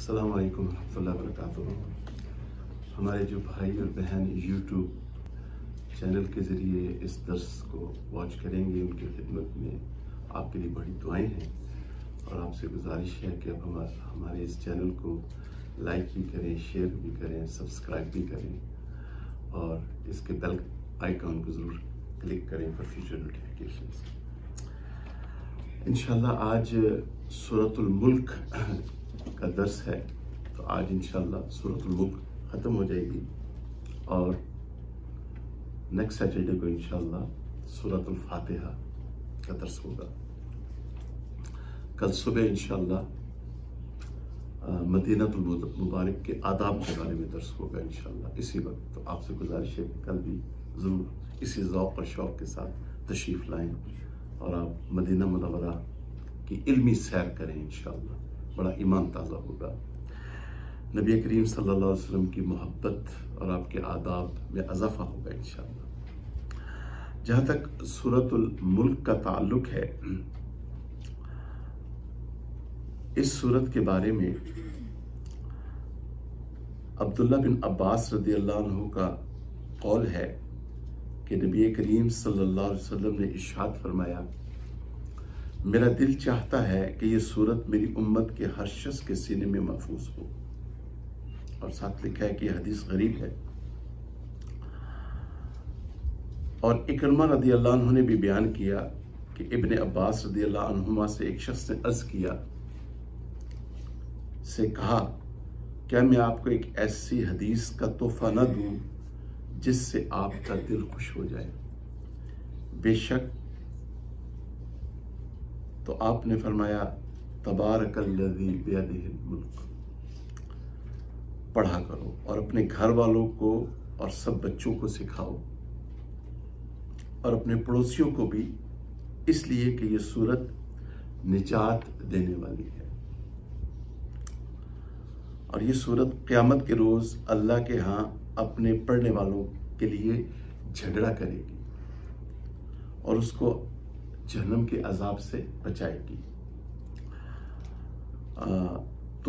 अस्सलाम वालेकुम रहमतुल्लाहि व बरकातुहू। हमारे जो भाई और बहन यूट्यूब चैनल के ज़रिए इस दर्स को वॉच करेंगे, उनकी खिदमत में आपके लिए बड़ी दुआएं हैं और आपसे गुजारिश है कि अब हमारे इस चैनल को लाइक भी करें, शेयर भी करें, सब्सक्राइब भी करें और इसके बेल आइकॉन को ज़रूर क्लिक करें फॉर फ्यूचर नोटिफिकेशंस। इंशाल्लाह आज सूरतुल मुल्क का दर्स है, तो आज इंशाल्लाह सूरतुल मुल्क ख़त्म हो जाएगी और नेक्स्ट सैटरडे को इंशाल्लाह सूरतुल फातिहा का दर्स होगा। कल सुबह इंशाल्लाह मदीनतुल मुबारक के आदाब के बारे में दर्स होगा इंशाल्लाह इसी वक्त। तो आपसे गुजारिश है कि कल भी ज़रूर इसी ज़ौक़ और शौक़ के साथ तशरीफ़ लाएं और आप मदीना मुनव्वरा की इल्मी सैर करें इंशाल्लाह, बड़ा ईमान ताज़ा होगा। नबी करीम सल्लल्लाहु अलैहि वसल्लम की मोहब्बत और आपके आदाब में इजाफा होगा इंशाल्लाह। जहाँ तक सूरतुल मुल्क का ताल्लुक है, इस सूरत के बारे में अब्दुल्ला बिन अब्बास रदियल्लाहु अन्हु का कौल है कि नबी करीम सल्लल्लाहु अलैहि वसल्लम ने इरशाद फरमाया, मेरा दिल चाहता है कि ये सूरत मेरी उम्मत के हर शख्स के सीने में महफूज हो। और साथ लिखा है कि यह हदीस गरीब है। और इकरमा रदियल्लाहु अन्हु ने भी बयान किया कि इब्ने अब्बास रदियल्लाहु अन्हुमा से एक शख्स ने अर्ज किया, से कहा, क्या मैं आपको एक ऐसी हदीस का तोहफा न दूं जिससे आपका दिल खुश हो जाए? बेशक। तो आपने फरमाया, तबारकल्लज़ी बियदिहिल मुल्क, पढ़ा करो और अपने घर वालों को और सब बच्चों को सिखाओ और अपने पड़ोसियों को भी, इसलिए कि ये सूरत निजात देने वाली है। और ये सूरत क़यामत के रोज अल्लाह के यहाँ अपने पढ़ने वालों के लिए झगड़ा करेगी और उसको जहन्नम के अजाब से बचाएगी। तो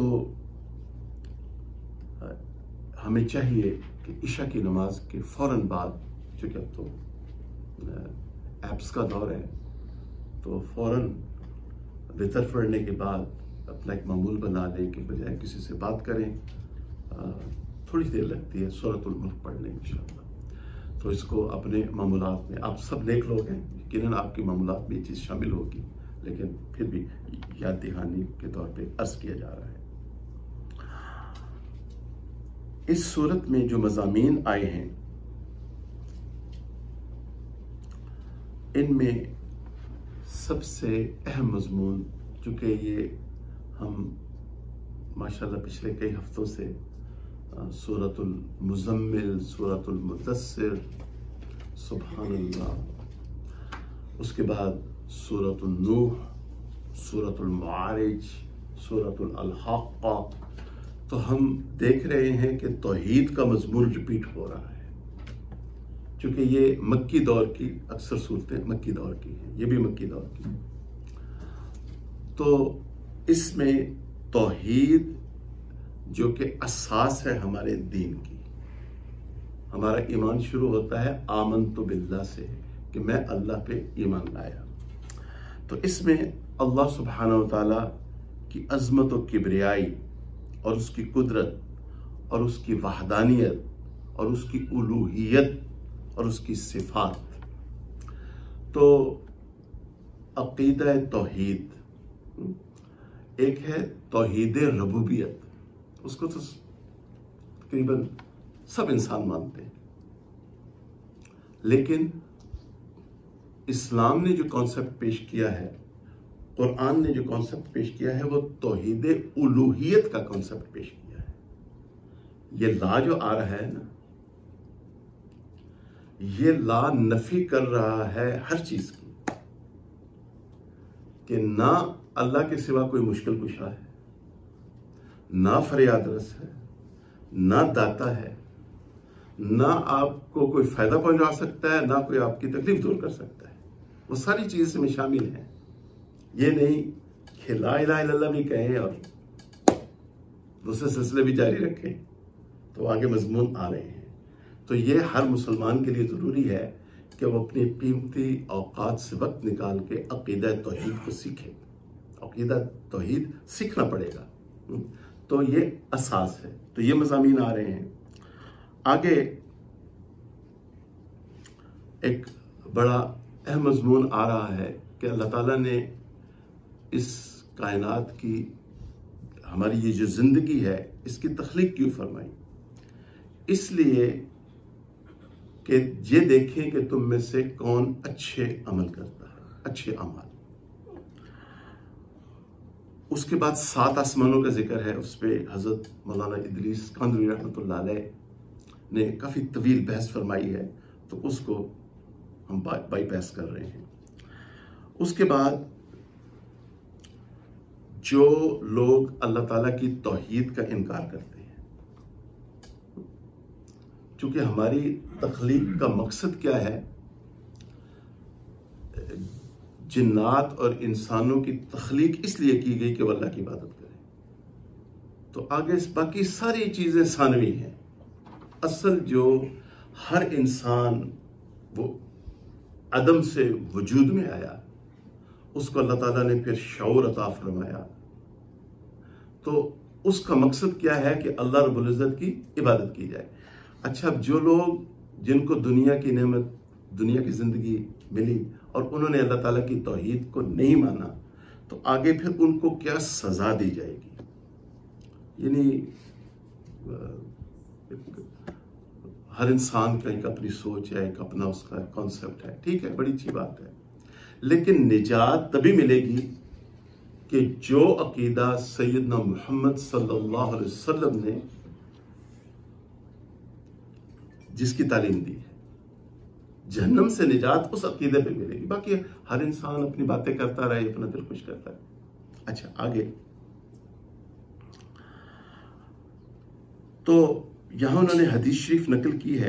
हमें चाहिए कि इशा की नमाज के फौरन बाद, चूँकि अब तो ऐप्स का दौर है, तो फौरन वितर पढ़ने के बाद अपना एक मामूल बना लें कि बजाय किसी से बात करें, थोड़ी देर लगती है सूरतुल मुल्क पढ़ने में इंशाअल्लाह। तो इसको अपने मामूलात में, आप सब नेक लोग हैं, यकीनन आपके मामूलात में ये चीज़ शामिल होगी, लेकिन फिर भी याद दहानी के तौर पे अर्ज किया जा रहा है। इस सूरत में जो मज़ामीन आए हैं, इनमें सबसे अहम मज़मून, चूँकि ये हम माशाल्लाह पिछले कई हफ्तों से सूरतुल मुज़म्मिल, सूरतुल मुदस्सिर, सुब्हानल्लाह, उसके बाद सूरतुल नूह, सूरतुल मारिज, सूरतुल अल-हक़्क़ा, तो हम देख रहे हैं कि तौहीद का मज़मून रिपीट हो रहा है। चूँकि ये मक्की दौर की अक्सर सूरतें मक्की दौर की हैं, ये भी मक्की दौर की, तो इसमें तौहीद जो कि असास है हमारे दीन की, हमारा ईमान शुरू होता है आमनतु बिल्लाह से, कि मैं अल्लाह पे ईमान लाया। तो इसमें अल्लाह सुब्हानहु व तआला की अज़मत व किब्रियाई और उसकी कुदरत और उसकी वहदानियत और उसकी उलूहियत और उसकी सिफात, तो अक़ीदा तौहीद एक है, तौहीद रबूबियत, उसको तो तकरीबन सब इंसान मानते हैं, लेकिन इस्लाम ने जो कॉन्सेप्ट पेश किया है, कुरान ने जो कॉन्सेप्ट पेश किया है, वो तौहीद उलूहियत का कॉन्सेप्ट पेश किया है। ये ला जो आ रहा है ना, ये ला नफी कर रहा है हर चीज की, कि ना अल्लाह के सिवा कोई मुश्किल कुशा है, ना फरियाद रस है, ना दाता है, ना आपको कोई फायदा पहुंचा सकता है, ना कोई आपकी तकलीफ दूर कर सकता है। वो सारी चीजें इसमें शामिल हैं। ये नहीं कि ला इलाहा इल्लल्लाह भी कहें और दूसरे सिलसिले भी जारी रखें, तो आगे मजमून आ रहे हैं। तो ये हर मुसलमान के लिए ज़रूरी है कि वो अपनी कीमती औकात से वक्त निकाल के अक़ीदा तौहीद को सीखे। अक़ीदा तौहीद सीखना पड़ेगा, तो ये असास है। तो ये मज़ामीन आ रहे हैं। आगे एक बड़ा अहम मज़मून आ रहा है कि अल्लाह ताला ने इस कायनात की, हमारी ये जो ज़िंदगी है, इसकी तख्लीक क्यों फरमाई? इसलिए कि ये देखें कि तुम में से कौन अच्छे अमल करता है, अच्छे अमल। उसके बाद 7 आसमानों का जिक्र है। उस पर हज़रत मौलाना इदरीस कांदवी रहमतुल्लाह अलैह ने काफ़ी तवील बहस फरमाई है, तो उसको हम बाईपास कर रहे हैं। उसके बाद जो लोग अल्लाह ताला की तौहीद का इनकार करते हैं, चूंकि हमारी तख्लीक का मकसद क्या है, जिन्नात और इंसानों की तख्लीक इसलिए की गई कि वो अल्लाह की इबादत करें। तो आगे बाकी सारी चीजें सानवी हैं। असल जो हर इंसान वो अदम से वजूद में आया, उसको अल्लाह ताला ने फिर शऊर अता फरमाया। तो उसका मकसद क्या है कि अल्लाह रब्बुल इज़्ज़त की इबादत की जाए। अच्छा, जो लोग जिनको दुनिया की नेमत, दुनिया की जिंदगी मिली और उन्होंने अल्लाह ताला की तौहीद को नहीं माना, तो आगे फिर उनको क्या सजा दी जाएगी? यानी हर इंसान का एक अपनी सोच है, एक अपना उसका कॉन्सेप्ट है, ठीक है, बड़ी अच्छी बात है। लेकिन निजात तभी मिलेगी कि जो अकीदा सैयदना मुहम्मद सल्लल्लाहु अलैहि वसल्लम ने जिसकी तालीम दी है, जहन्नम से निजात उस अकीदे पे मिलेगी। बाकी हर इंसान अपनी बातें करता रहे, अपना दिल खुश करता है। अच्छा, आगे तो यहां उन्होंने हदीस शरीफ नकल की है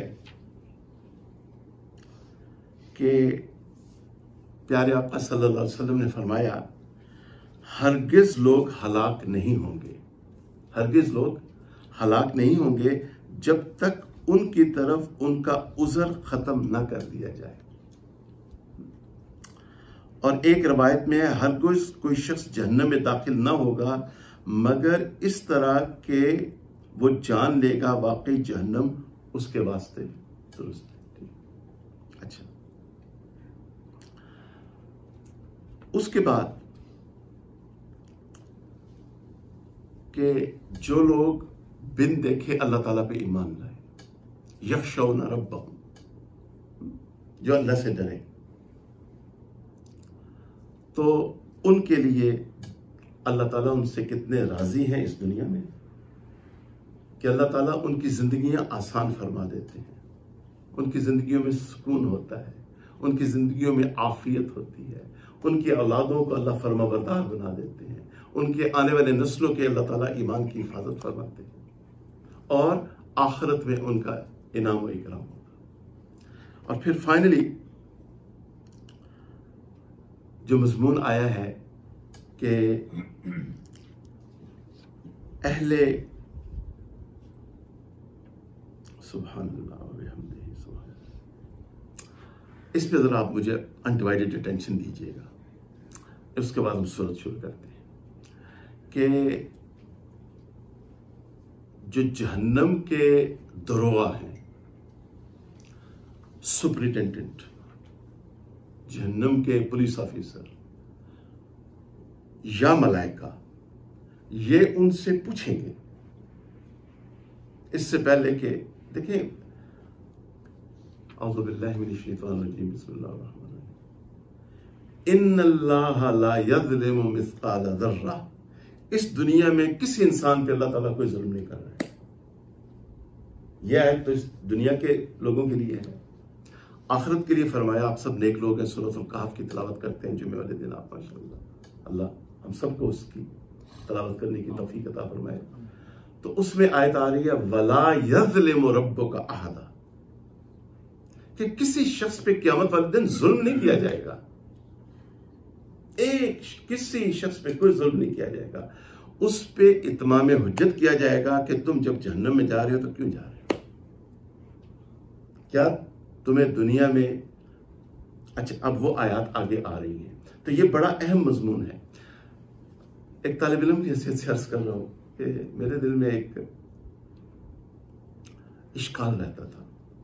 कि प्यारे आका सल्लल्लाहु अलैहि वसल्लम ने फरमाया, हरगिज लोग हलाक नहीं होंगे, हरगिज लोग हलाक नहीं होंगे जब तक उनकी तरफ उनका उज़र खत्म ना कर दिया जाए। और एक रवायत में है, हरगिज कोई शख्स जहन्नम में दाखिल ना होगा मगर इस तरह के वो जान लेगा वाकई जहन्नम उसके वास्ते दुरुस्त है। अच्छा, उसके बाद कि जो लोग बिन देखे अल्लाह ताला पे ईमान लाए, यख्शौन रब्बहुम, जो अल्लाह से डरे, तो उनके लिए अल्लाह ताला उनसे कितने राजी हैं इस दुनिया में कि अल्लाह ताला उनकी जिंदगियां आसान फरमा देते हैं, उनकी जिंदगियों में सुकून होता है, उनकी जिंदगियों में आफियत होती है, उनकी औलादों को अल्लाह फरमाबरदार बना देते हैं, उनके आने वाले नस्लों के अल्लाह ताला ईमान की हिफाजत फरमाते हैं और आखिरत में उनका इनाम व इकराम होगा। और फिर फाइनली जो मजमून आया है कि अहले सुभानअल्लाह व बिहम्दिही सुभान, इस पे जरा आप मुझे अनडिवाइडेड अटेंशन दीजिएगा। उसके बाद हम सूरत शुरू करते हैं कि जो जहन्नम के दरोगा हैं, सुपरिटेंडेंट, जहन्नम के पुलिस ऑफिसर या मलाइका, ये उनसे पूछेंगे इससे पहले कि देखिए, औज़ु बिल्लाहि मिनश शैतानिर रजीम, बिस्मिल्लाहिर रहमानिर रहीम, इन्नल्लाहा ला यज़लिमु मिस्क़ाला ज़र्रा। इस दुनिया में किसी इंसान पे अल्लाह ताला कोई जुल्म नहीं कर रहा है। यह आयत तो इस दुनिया के लोगों के लिए है। आखिरत के लिए फरमाया, आप सब नेक लोग हैं, सूरह अल-कहफ की तिलावत करते हैं जुमे वाले दिन आप, माशाअल्लाह। अल्लाह हम सबको उसकी तिलावत करने की तौफीक अता फरमाए। तो उसमें आयत आ रही है, वला यज़लिमु रब्बुका अहदा, कि किसी शख्स पे क़यामत वाले दिन जुल्म नहीं किया जाएगा। एक किसी शख्स पे कोई जुल्म नहीं किया जाएगा। उस पे इत्माम हुज्जत किया जाएगा कि तुम जब जहन्नम में जा रहे हो तो क्यों जा रहे हो, क्या तुम्हें दुनिया में। अच्छा, अब वो आयत आगे आ रही है, तो ये बड़ा अहम मजमून है। एक तालिब इल्म की हैसियत से अर्ज कर रहा हूं कि मेरे दिल में एक इश्काल रहता था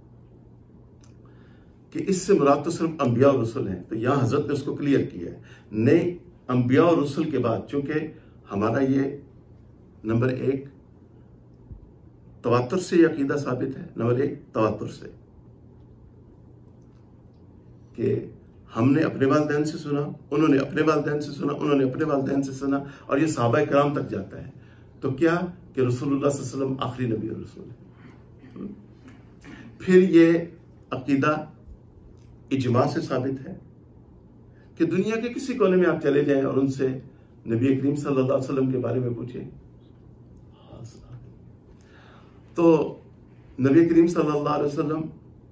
कि इससे मुराद तो सिर्फ अंबिया और रसूल हैं, तो यहां हजरत ने उसको क्लियर किया है। ने अंबिया और रसूल के बाद, चूंकि हमारा ये नंबर एक तवातुर से अकीदा साबित है, नंबर एक तवातुर से कि हमने अपने वालिदैन से सुना, उन्होंने अपने वालिदैन से सुना, उन्होंने अपने वालिदैन से सुना, और ये सहाबा किराम तक जाता है। तो क्या कि रसूलुल्लाह सल्लल्लाहु अलैहि वसल्लम आखिरी नबी और रसूल है। फिर ये अकीदा इजमा से साबित है कि दुनिया के किसी कोने में आप चले जाएं और उनसे नबी करीम सल्लल्लाहु अलैहि वसल्लम के बारे में पूछें, तो नबी करीम सल्लल्लाहु अलैहि वसल्लम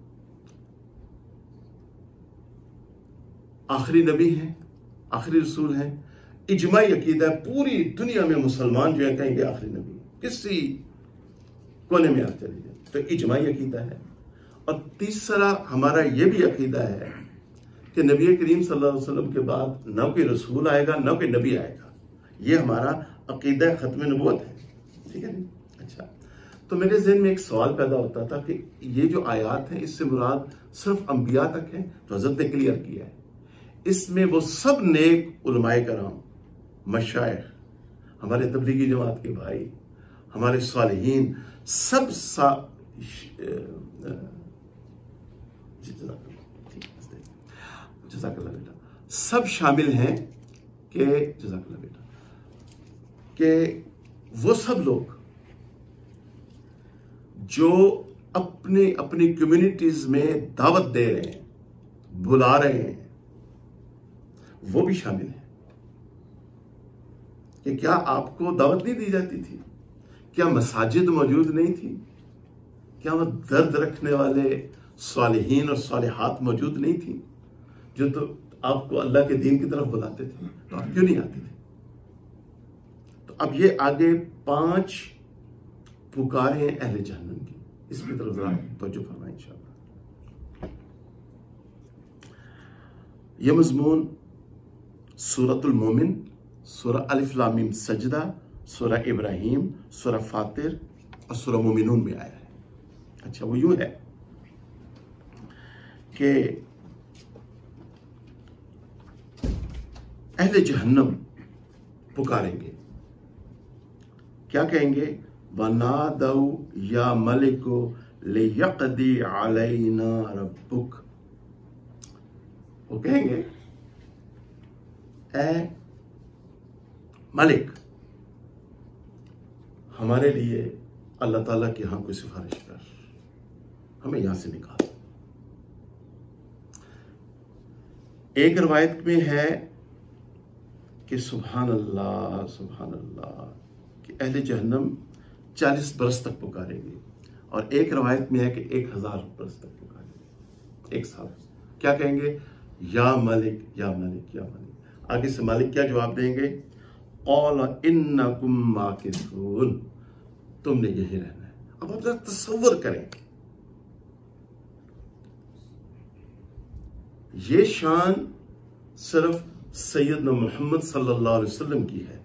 आखिरी नबी हैं, आखिरी रसूल हैं। इजमाई अकीदा है, पूरी दुनिया में मुसलमान जो है कहेंगे आखिरी नबी, किसी कोने में आप चले जाए तो इजमाई अकीदा है। और तीसरा हमारा यह भी अकीदा है कि नबी करीम सल्लल्लाहु अलैहि वसल्लम के बाद न कोई रसूल आएगा न कोई नबी आएगा, यह हमारा अकीदा खत्म नबूवत है, ठीक है। अच्छा, तो मेरे ज़हन में एक सवाल पैदा होता था कि ये जो आयात है इससे मुराद सिर्फ अंबिया तक है, तो हज़रत ने क्लियर किया है, इसमें वो सब नेक उलमाए कराम, मशाइख, हमारे तबलीगी जमात के भाई, हमारे सालिहीन, सब जज़ाकल्लाह बेटा, सब शामिल हैं कि जज़ाकल्लाह बेटा, कि वो सब लोग जो अपने अपनी कम्युनिटीज में दावत दे रहे हैं, बुला रहे हैं, वो भी शामिल है। कि क्या आपको दावत नहीं दी जाती थी? क्या मसाजिद मौजूद नहीं थी? क्या वो दर्द रखने वाले सालिहीन और सालिहात मौजूद नहीं थी जो तो आपको अल्लाह के दीन की तरफ बुलाते थे? तो आप क्यों नहीं आते थे? तो अब ये आगे 5 पुकारें हैं अहले जहन्नम की, इसकी तरफ जरा तवज्जो फरमाएं इंशाअल्लाह। यह मजमून सूरतुल मोमिन, सूरा अलिफ लाम मीम सजदा, सूरा इब्राहिम, सूरा फातिर और सूरा मोमिनून में आया है। अच्छा, वो यूं है कि अहले जहन्नम पुकारेंगे, क्या कहेंगे? वनादौ या मलिको लियक़दी अलैना रब्बुक। वो कहेंगे, ए मालिक, हमारे लिए अल्लाह ताला के यहां कोई सिफारिश कर, हमें यहां से निकाल। एक रवायत में है कि सुभान अल्लाह कि अहले जहन्नम 40 बरस तक पुकारेंगे, और एक रवायत में है कि 1000 बरस तक पुकारेंगे, 1 साल। क्या कहेंगे? या मालिक या मालिक या मालिक। आगे से मालिक क्या जवाब देंगे? क़ाल इन्नकुम माकिसून, तुमने यही रहना है। अब आप जरा तसव्वुर करें, ये शान सिर्फ सैयदना मोहम्मद सल्लल्लाहु अलैहि वसल्लम की है।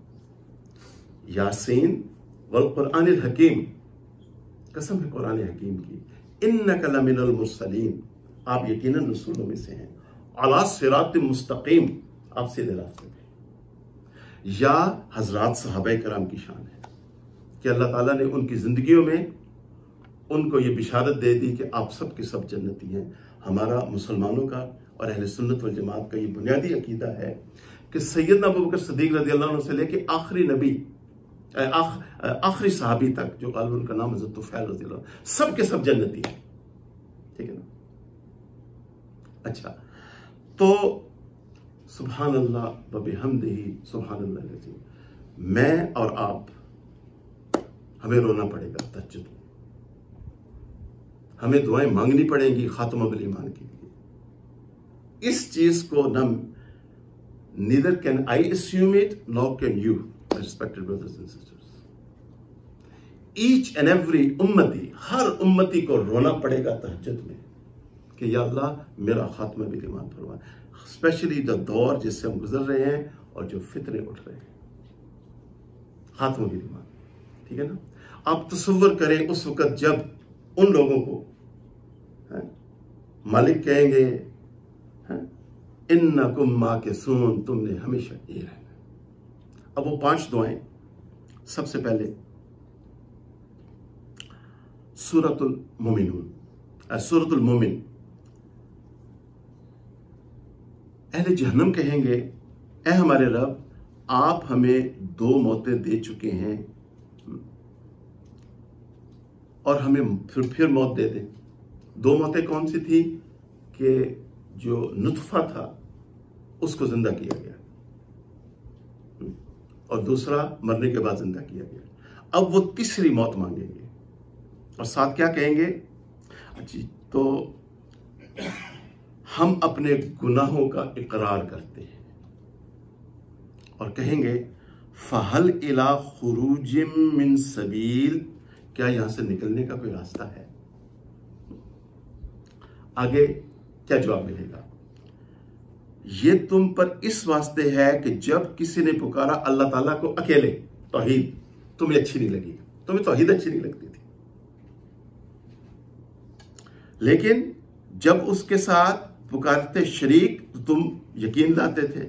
यासीन वल कुरानिल हकीम, कसम है कुरान हकीम की, इन्नका लमिनल मुरसलीन, आप यकीनन रसूलों में से हैं, अला सिरातिल मुस्तकीम, आप सीधे रास्ते पे। या हजरात सहाबा कराम की शान है कि अल्लाह ताला ने उनकी जिंदगियों में उनको ये बिशारत दे दी कि आप सब के सब जन्नती हैं। हमारा मुसलमानों का और अहले सुन्नत वल जमात का ये बुनियादी अकीदा है कि सैयदना अबू बकर सिद्दीक रज़ियल्लाहु अन्हु से लेके आखिरी नबी, आखिरी सहाबी तक, जो काल उनका नाम हज़रत तुफ़ैल रज़ियल्लाहु अन्हु, सब के सब जन्नती हैं, ठीक है ना। अच्छा, तो सुभान अल्लाह व बिहम्दिही सुभान अल्लाह अज़ीम, मैं और आप, हमें रोना पड़ेगा तहज्जुद में, हमें दुआएं मांगनी पड़ेंगी खात्मा बिल ईमान के लिए। इस चीज को neither can I assume it nor can you, respected brothers and sisters, each and every उम्मती, हर उम्मती को रोना पड़ेगा तहज्जुद में कि या अल्लाह मेरा खात्मा भी ईमान फरमा, स्पेशली द दौर जिससे हम गुजर रहे हैं और जो फितरे उठ रहे हैं, खात्मा भी ईमान। ठीक है ना। आप तसव्वुर करें उस वक्त जब उन लोगों को मालिक कहेंगे इन्नकुम माकिसून, तुमने हमेशा ये रहना। अब वो 5 दुआएं, सबसे पहले सूरतुल मोमिनून, सूरतुल मोमिन, अहले जहन्नम कहेंगे ए हमारे रब, आप हमें 2 मौतें दे चुके हैं और हमें फिर मौत दे दें। 2 मौतें कौन सी थी कि जो नुतफा था उसको जिंदा किया गया और दूसरा मरने के बाद जिंदा किया गया। अब वो तीसरी मौत मांगेंगे और साथ क्या कहेंगे, जी तो हम अपने गुनाहों का इकरार करते हैं और कहेंगे फहल इला खुरूजिम मिन सबील, क्या यहां से निकलने का कोई रास्ता है। आगे क्या जवाब मिलेगा, ये तुम पर इस वास्ते है कि जब किसी ने पुकारा अल्लाह ताला को अकेले, तौहीद तुम्हें अच्छी नहीं लगी, तुम्हें तौहीद अच्छी नहीं लगती थी, लेकिन जब उसके साथ पुकारते शरीक तो तुम यकीन लाते थे।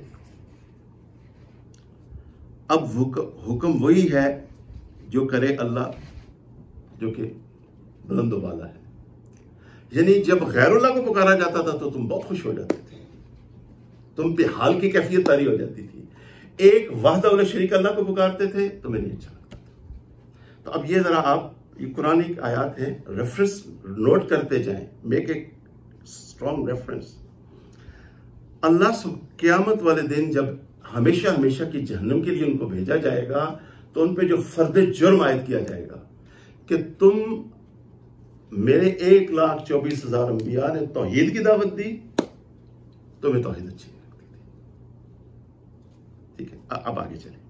अब हुक्म वही है जो करे अल्लाह, जो कि बुलंद वाला है। यानी जब गैरुल्लाह को पुकारा जाता था तो तुम बहुत खुश हो जाते थे, तुम पे हाल की कैफियत तारी हो जाती थी। एक वाहदा शरीक अल्लाह को पुकारते थे तो तुम्हें नहीं अच्छा लगता था। तो अब ये जरा आप, ये कुरानिक आयात है, रेफरेंस नोट करते जाएं, मेक ए स्ट्रॉन्ग रेफरेंस। अल्लाह क़यामत वाले दिन जब हमेशा हमेशा की जहन्नम के लिए उनको भेजा जाएगा तो उन पे जो फर्द जुर्म आयद किया जाएगा कि तुम मेरे 1,24,000 अंबिया ने तौहीद की दावत दी, तुम्हें तौहीद अच्छी नहीं लगती थी। ठीक है, अब आगे चले।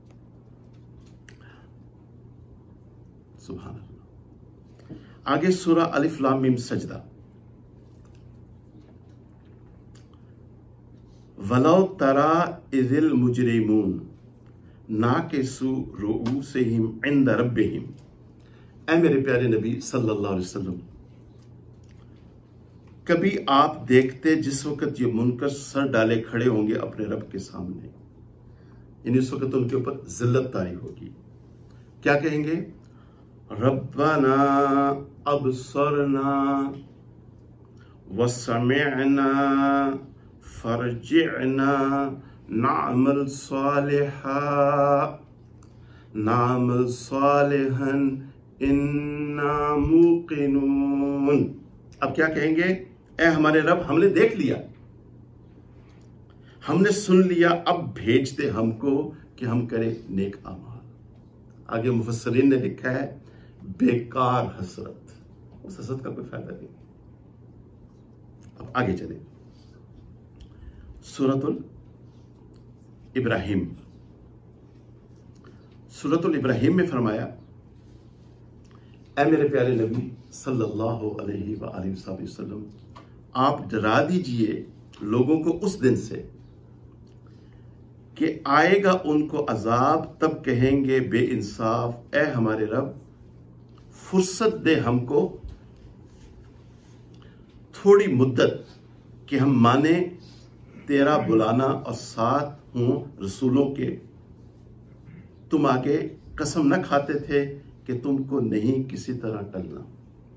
सुभान अल्लाह। आगे सूरा अलिफ लाम मीम सजदा, वलो तरा इज़िल मुजरिमून नाकिसू रुऊसिहिम इंद रब्बिहिम, ऐ मेरे प्यारे नबी सल्लल्लाहु अलैहि वसल्लम, कभी आप देखते जिस वक्त ये मुनकर सर डाले खड़े होंगे अपने रब के सामने, यानी उस वक्त उनके ऊपर जिल्लत तारी होगी। क्या कहेंगे, रब्बना अबसरना वसमिअना फरजिअना नाअमल सालिहन इन्ना मूकिनून। अब क्या कहेंगे, ए हमारे रब, हमने देख लिया, हमने सुन लिया, अब भेज दे हमको कि हम करें नेक अमाल। आगे मुफस्सरीन ने लिखा है बेकार हसरत, उस हसरत का कोई फायदा नहीं। अब आगे चले, सूरतुल इब्राहिम, सूरतुल इब्राहिम में फरमाया, ऐ मेरे प्यारे नबी सल्लल्लाहु अलैहि वसल्लम, आप डरा दीजिए लोगों को उस दिन से कि आएगा उनको अजाब, तब कहेंगे बेइंसाफ, ऐ हमारे रब फुर्सत दे हमको थोड़ी मुद्दत कि हम माने तेरा बुलाना और साथ हूं रसूलों के। तुम आगे कसम न खाते थे कि तुमको नहीं किसी तरह टलना।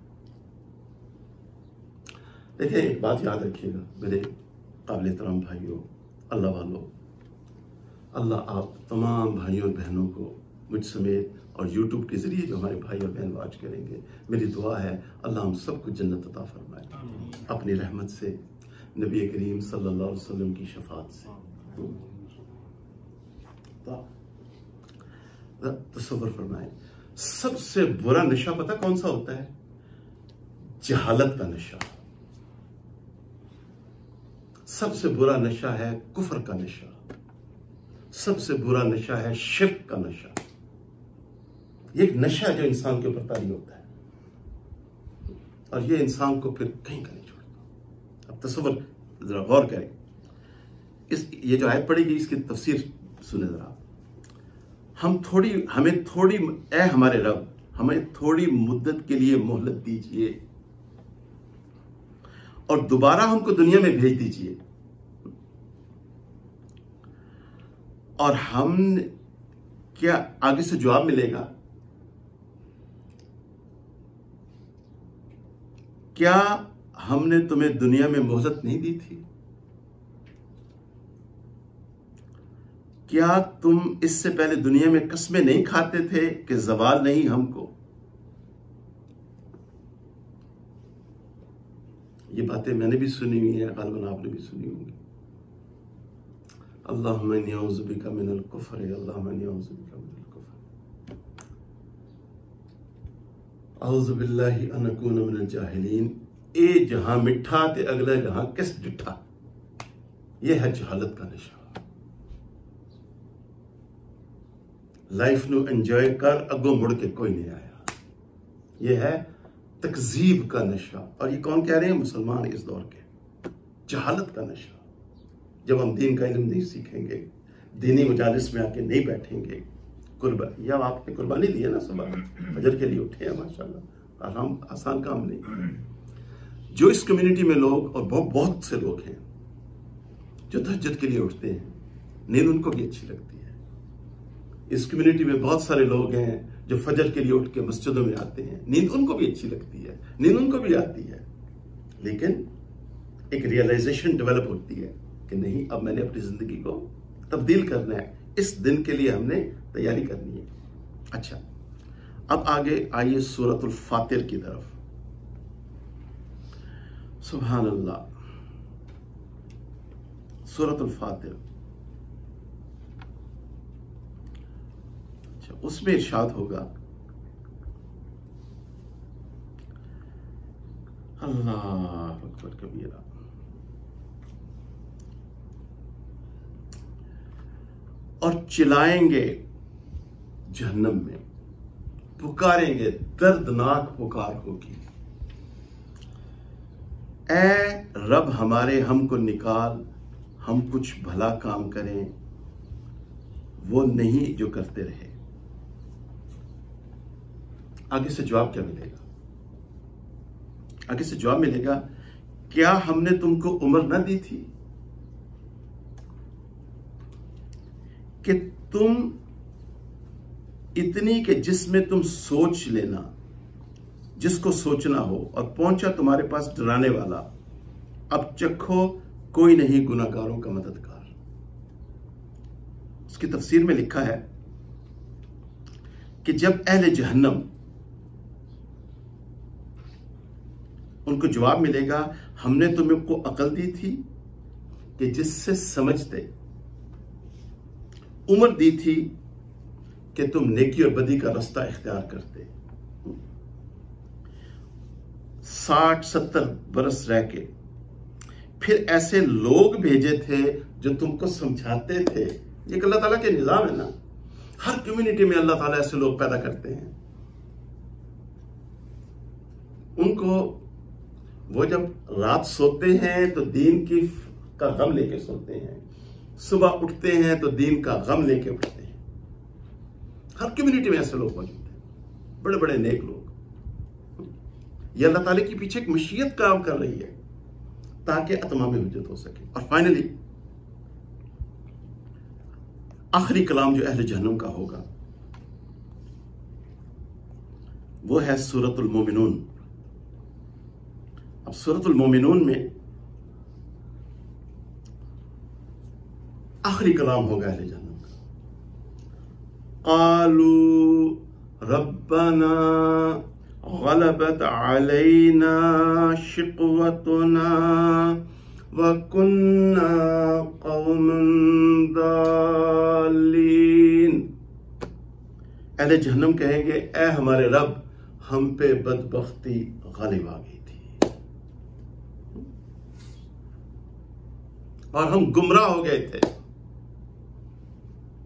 देखिए, एक बात याद रखिएगा मेरे काबिल एहतराम भाइयों, अल्लाह वालों, अल्लाह आप तमाम भाइयों और बहनों को मुझ समेत और यूट्यूब के जरिए जो हमारे भाई और बहन वाच करेंगे, मेरी दुआ है अल्लाह हम सबको जन्नत अता फरमाए अपनी रहमत से, नबी करीम सल्लल्लाहु अलैहि वसल्लम की शफात से। तसव्वुर फरमाए, सबसे बुरा नशा पता कौन सा होता है? जहालत का नशा। सबसे बुरा नशा है कुफ्र का नशा। सबसे बुरा नशा है शिर्क का नशा। ये एक नशा जो इंसान के ऊपर तारी होता है और ये इंसान को फिर कहीं का नहीं छोड़ता। अब तसव्वुर जरा गौर करें, ये जो आयत पढ़ेगी इसकी तफसीर सुने जरा। हमें थोड़ी ए हमारे रब, हमें थोड़ी मुद्दत के लिए मोहलत दीजिए और दोबारा हमको दुनिया में भेज दीजिए, और हम क्या आगे से जवाब मिलेगा, क्या हमने तुम्हें दुनिया में मोहलत नहीं दी थी? क्या तुम इससे पहले दुनिया में कस्में नहीं खाते थे कि ज़वाल नहीं हमको? ये बातें मैंने भी सुनी हुई है, गालिबन आपने भी सुनी होंगी। अल्लाहुम्मा इन्नी अऊज़ु बिका मिनल कुफ्र, अल्लाहुम्मा इन्नी अऊज़ु बिका मिनल कुफ्र, अऊज़ु बिल्लाहि अन अकून मिनल जाहिलीन। ए जहां मिठा ते अगला जहां किस डिठा। यह है जहालत का नशा। लाइफ नू एंजॉय कर, अगों मुड़ के कोई नहीं आया। यह है तकजीब का नशा। और ये कौन कह रहे हैं? मुसलमान इस दौर के। जहालत का नशा। जब हम दीन का इल्म नहीं सीखेंगे, दीनी मजालिस में आके नहीं बैठेंगे, या आपने कुर्बानी दी है ना, सुबह फजर के लिए उठे हैं माशाल्लाह, आराम आसान काम नहीं। जो इस कम्युनिटी में लोग, और बहुत से लोग हैं जो तहज्जुद के लिए उठते हैं, नींद उनको भी अच्छी लगती है। इस कम्युनिटी में बहुत सारे लोग हैं जो फजर के लिए उठ के मस्जिदों में आते हैं, नींद उनको भी अच्छी लगती है, नींद उनको भी आती है। लेकिन एक रियलाइजेशन डेवलप होती है कि नहीं, अब मैंने अपनी जिंदगी को तब्दील करना है, इस दिन के लिए हमने तैयारी करनी है। अच्छा, अब आगे आइए सूरतुल फातिर की तरफ। सुभान अल्लाह, सूरतुल फातिर। अच्छा, उसमें इरशाद होगा, अल्लाह अकबर कबीरा, और चिल्लाएंगे जहन्नम में, पुकारेंगे, दर्दनाक पुकार होगी, ऐ रब हमारे हमको निकाल, हम कुछ भला काम करें, वो नहीं जो करते रहे। आगे से जवाब क्या मिलेगा? आगे से जवाब मिलेगा, क्या हमने तुमको उम्र ना दी थी कि तुम इतनी के जिसमें तुम सोच लेना जिसको सोचना हो, और पहुंचा तुम्हारे पास डराने वाला, अब चखो कोई नहीं गुनाहगारों का मददगार। उसकी तफसीर में लिखा है कि जब अहले जहन्नम, उनको जवाब मिलेगा, हमने तुमको अकल दी थी कि जिससे समझते, उम्र दी थी कि तुम नेकी और बदी का रास्ता इख्तियार करते, 60-70 बरस रह के फिर ऐसे लोग भेजे थे जो तुमको समझाते थे। ये अल्लाह ताला के निजाम है ना, हर कम्युनिटी में अल्लाह ताला ऐसे लोग पैदा करते हैं। उनको, वो जब रात सोते हैं तो दीन का गम लेके सोते हैं, सुबह उठते हैं तो दीन का गम लेके उठते हैं। हर कम्युनिटी में ऐसे लोग मौजूद हैं, बड़े बड़े नेक लोग। ये अल्लाह ताला के पीछे एक मशीयत काम कर रही है ताकि अतमाम हुज्जत हो सके। और फाइनली आखिरी कलाम जो अहले जहन्नम का होगा वो है सूरतुल मोमिनून। अब सूरतुल मोमिनून में आखिरी कलाम होगा अहले जहन्नम का। क़ालू रब्बना ग़लबत अलैना शिक़वतुना व कुन्ना क़ौमन दालीन। अहले जहन्नम कहेंगे, ऐ हमारे रब, हम पे बदबख्ती गालिब आ गई थी और हम गुमराह हो गए थे।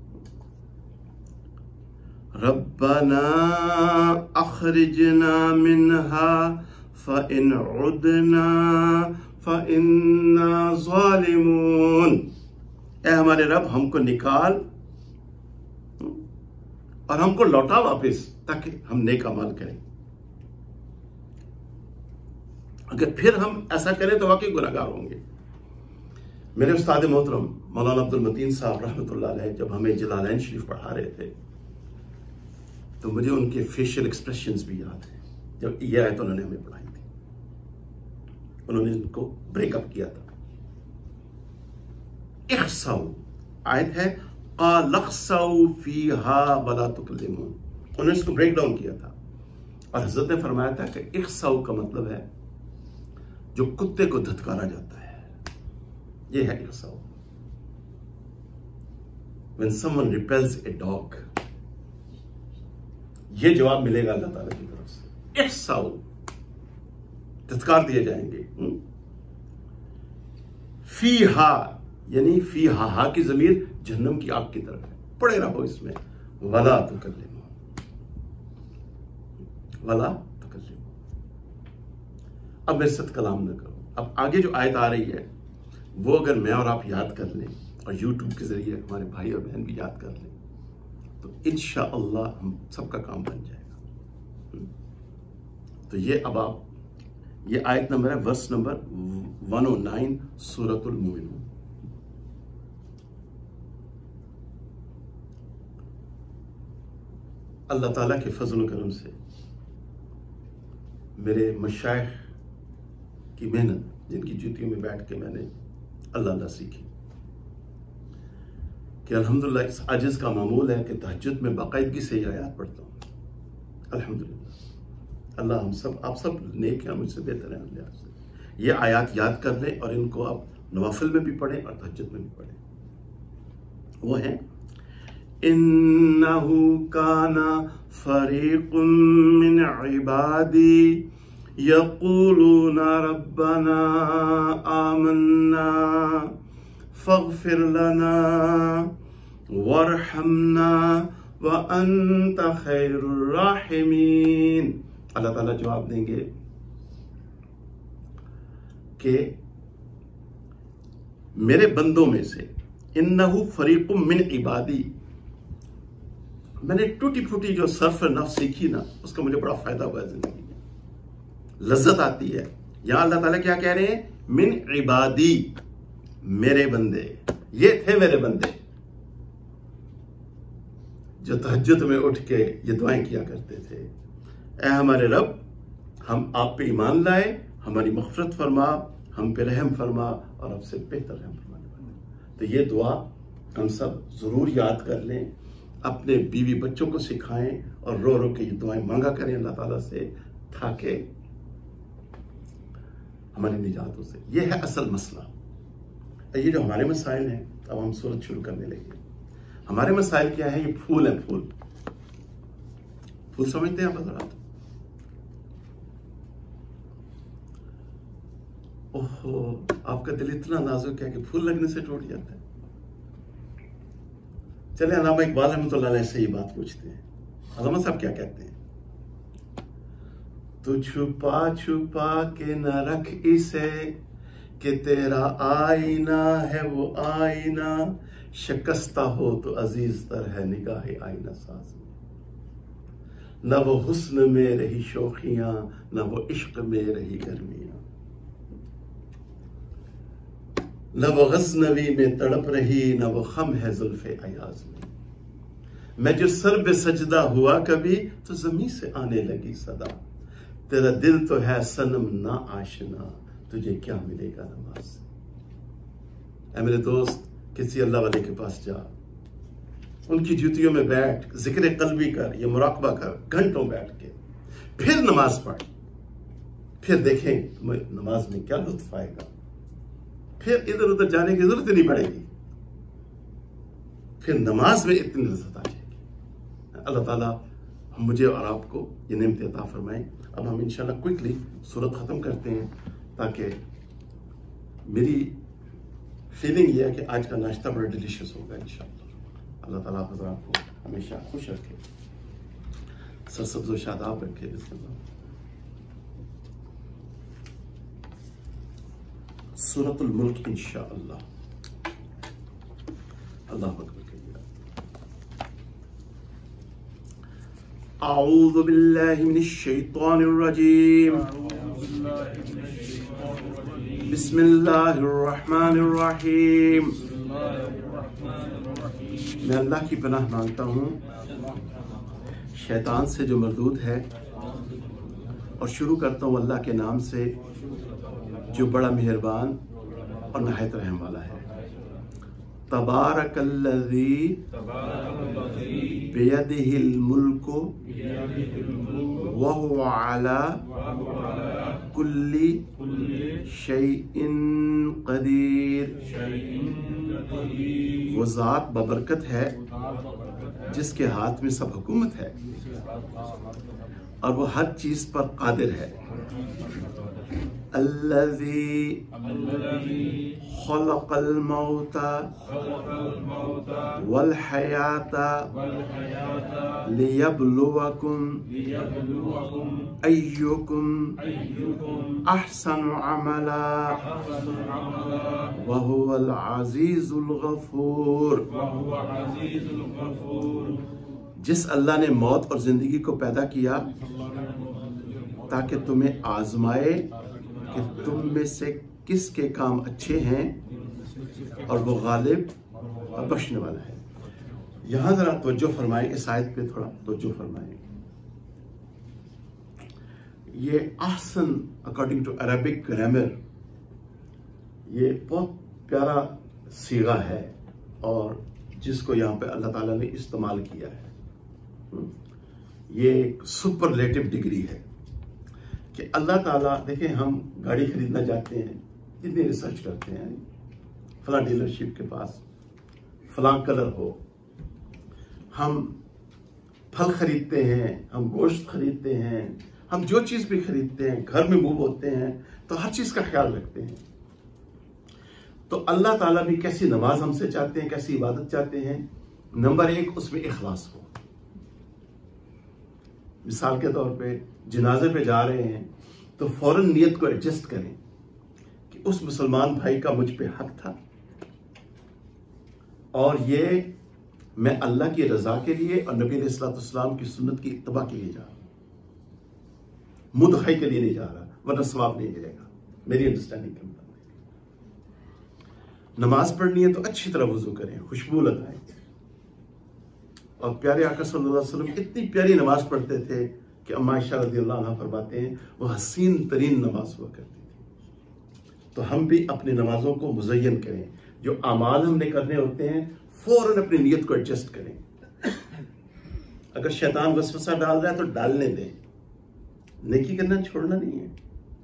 रब्बना अखरिजना मिन्हा फ़इन उदना फ़इन्ना ज़ालिमून। ए हमारे रब, हमको निकाल और हमको लौटा वापस, ताकि हम नेक अमल करें। अगर फिर हम ऐसा करें तो वाकई गुनहगार होंगे। मेरे उस्ताद मोहतरम मौलाना अब्दुल मतीन साहब रहमतुल्लाह अलैह जब हमें जलालैन शरीफ पढ़ा रहे थे तो मुझे उनके फेशियल एक्सप्रेशंस भी याद हैं। जब ये आयत उन्होंने हमें पढ़ाई थी, उन्होंने इनको ब्रेकअप किया था। इख्साउ आयत है, क़ालख्साउ फीहा वला तुकल्लिमून। उन्होंने इसको ब्रेक डाउन किया था और हज़रत ने फरमाया था कि इख्साउ का मतलब है जो कुत्ते को धत्कारा जाता है, ये है इख्साउ। When someone repels a dog, ये जवाब मिलेगा अल्लाह ताला की तरफ से, इख्साउ, धत्कार दिए जाएंगे। फीहा यानी फीहा की जमीर जहन्नम की आग की तरफ है, पड़े रहो इसमें। वला तुकल्लिमून, वला तुकल्लिमून, अब मेरे साथ कलाम न करो। अब आगे जो आयत आ रही है वो अगर मैं और आप याद कर लें और यूट्यूब के जरिए हमारे भाई और बहन भी याद कर लें तो इंशाअल्लाह हम सबका काम बन जाएगा। तो ये अब आप, ये आयत नंबर है, वर्स नंबर 109 सूरतुल मोमिनून। अल्लाह ताला के फजल करम से मेरे मशाइख की मेहनत, जिनकी जूतियों में बैठ के मैंने अल्लाह अल्लाह सीखी, कि अल्हम्दुलिल्लाह इस आजिज़ का मामूल है कि तहज्जुद में बाकायदगी से ये आयात पढ़ता हूँ। अल्हम्दुलिल्लाह, अल्लाह हम सब, आप सब नेक हैं, मुझसे बेहतर हैं अल्लाह से। ये आयात याद कर लें और इनको आप नवाफिल में भी पढ़ें और तहज्जुद में भी पढ़ें। वो है, इन्नहु काना फरीकुम मिन इबादी यक़ूलूना रब्बना आमन्ना फ़ग़फ़िर लना वरहमना व अंत खैरुर राहिमीन। अल्लाह ताला जवाब देंगे कि मेरे बंदों में से, इन्नहु फरीकुम मिन इबादी, मैंने टूटी फूटी जो सर्फ नफ्स सीखी ना, उसका मुझे बड़ा फायदा हुआ है जिंदगी में, लज्जत आती है। यहां अल्लाह ताला क्या कह रहे हैं, मिन इबादी, मेरे बंदे, ये थे मेरे बंदे जो तहज्जुद में उठ के ये दुआएं किया करते थे, ऐ हमारे रब, हम आप पे ईमान लाए, हमारी मग़फ़िरत फरमा, हम पे रहम फरमा और आपसे बेहतर रहम फरमाने वाले। तो ये दुआ हम सब जरूर याद कर लें, अपने बीवी बच्चों को सिखाएं और रो रो के ये दुआएं मांगा करें अल्लाह ताला से, ताकि हमारी निजात हो सके। ये है असल मसला। ये जो हमारे मसाइल हैं, अब हम सूरत शुरू करने लगे। हमारे मसाइल क्या है, ये फूल है, फूल, फूल समझते हैं आप हज़रात? ओहो, आपका दिल इतना नाजुक है कि फूल लगने से टूट जाता है। चले अल्लामा इकबाल रहमतुल्लाह अलैह से ये बात पूछते हैं। अल्लामा साहब क्या कहते हैं, तू छुपा छुपा के न रख इसे कि तेरा आईना है वो आईना, शिकस्ता हो तो अजीज तर है निगाहे आईना साज में। न वो हुस्न में रही शोखियां, न वो इश्क में रही गर्मियां, न वो गज़नवी में तड़प रही, न वो खम है जुल्फ़े अयाज में। मैं जो सर पे सजदा हुआ कभी तो ज़मीं से आने लगी सदा, तेरा दिल तो है सनम ना आशना, तुझे क्या मिलेगा नमाज से। ऐ मेरे दोस्त, किसी अल्लाह वाले के पास जा, उनकी जूतियों में बैठ, जिक्र कल्बी कर, ये मुराकबा कर घंटों बैठ के, फिर नमाज पढ़, फिर देखें तुम्हें नमाज में क्या लुत्फ आएगा। फिर इधर उधर जाने की जरूरत नहीं पड़ेगी, फिर नमाज में इतनी लज्जत आ जाएगी। अल्लाह ताला हम मुझे और आपको ये नेमत अता फरमाएं। अब हम इंशाल्लाह क्विकली सूरत ख़त्म करते हैं, ताकि मेरी फीलिंग ये है कि आज का नाश्ता बड़ा डिलीशियस होगा इंशाल्लाह। अल्लाह ताला आप को हमेशा खुश रखे। सरसब्ज़ व शादाब रखे। बिस्मिल्लाह। सूरतुल मुल्क इंशाअल्लाह। अल्लाह अकबर कबीरा। अऊज़ु बिल्लाहि मिनश शैतानिर रजीम। बिस्मिल्लाहिर रहमानिर रहीम। मैं अल्लाह की पनाह मांगता हूँ शैतान से जो मरदूद है, और शुरू करता हूँ अल्लाह के नाम से जो बड़ा मेहरबान और नहायत रहम वाला है। तबारकल्लज़ी बियदिहिल मुल्कु व हुवा अला कुल्ली शैइन क़दीर। वो ज़ात बबरकत है जिसके हाथ में सब हुकूमत है और वो हर चीज पर कादिर है। अल्लज़ी खलक़ल मौता वल हयाता लियब्लुवकुम अय्युकुम अहसनु अमला व हुवल अज़ीज़ुल गफ़ूर। जिस अल्लाह ने मौत और जिंदगी को पैदा किया ताकि तुम्हें आजमाए कि तुम में से किसके काम अच्छे हैं, और वो गालिब और बख्शने वाला है। यहां जरा तवज्जो फरमाएं, इस आयत पे थोड़ा तवज्जो फरमाएं। ये ahsan according to Arabic grammar ये बहुत प्यारा सीगा है और जिसको यहाँ पे अल्लाह ताला ने इस्तेमाल किया है। ये एक सुपरलेटिव डिग्री है कि अल्लाह ताला, देखें हम गाड़ी खरीदना जाते हैं, इतनी रिसर्च करते हैं, फला डीलरशिप के पास फला कलर हो, हम फल खरीदते हैं, हम गोश्त खरीदते हैं, हम जो चीज भी खरीदते हैं, घर में मूव होते हैं तो हर चीज का ख्याल रखते हैं। तो अल्लाह ताला भी कैसी नमाज हमसे चाहते हैं, कैसी इबादत चाहते हैं। नंबर एक, उसमें इखलास हो। मिसाल के तौर पे जनाजे पे जा रहे हैं तो फौरन नियत को एडजस्ट करें कि उस मुसलमान भाई का मुझ पे हक था और ये मैं अल्लाह की रजा के लिए और नबी अलैहिस्सलाम की सुन्नत की इत्तबा के लिए जा रहा हूं, मुदखाई के लिए नहीं जा रहा, वरना सवाब नहीं मिलेगा मेरी अंडरस्टैंडिंग के मुताबिक। नमाज पढ़नी है तो अच्छी तरह वुजू करें, खुशबू लगाएं। और प्यारे आका सल्लल्लाहु अलैहि वसल्लम इतनी प्यारी नमाज पढ़ते थे कि अम्मा आयशा रज़ियल्लाहु अन्हा फरमाते हैं वो हसीन तरीन नमाज हुआ करती थी। तो हम भी अपनी नमाजों को मुज़य्यन करें, जो अमाल हमने करने होते हैं फौरन अपनी नीयत को एडजस्ट करें। अगर शैतान वसवसा डाल रहा है तो डालने दें, नेकी करना छोड़ना नहीं है।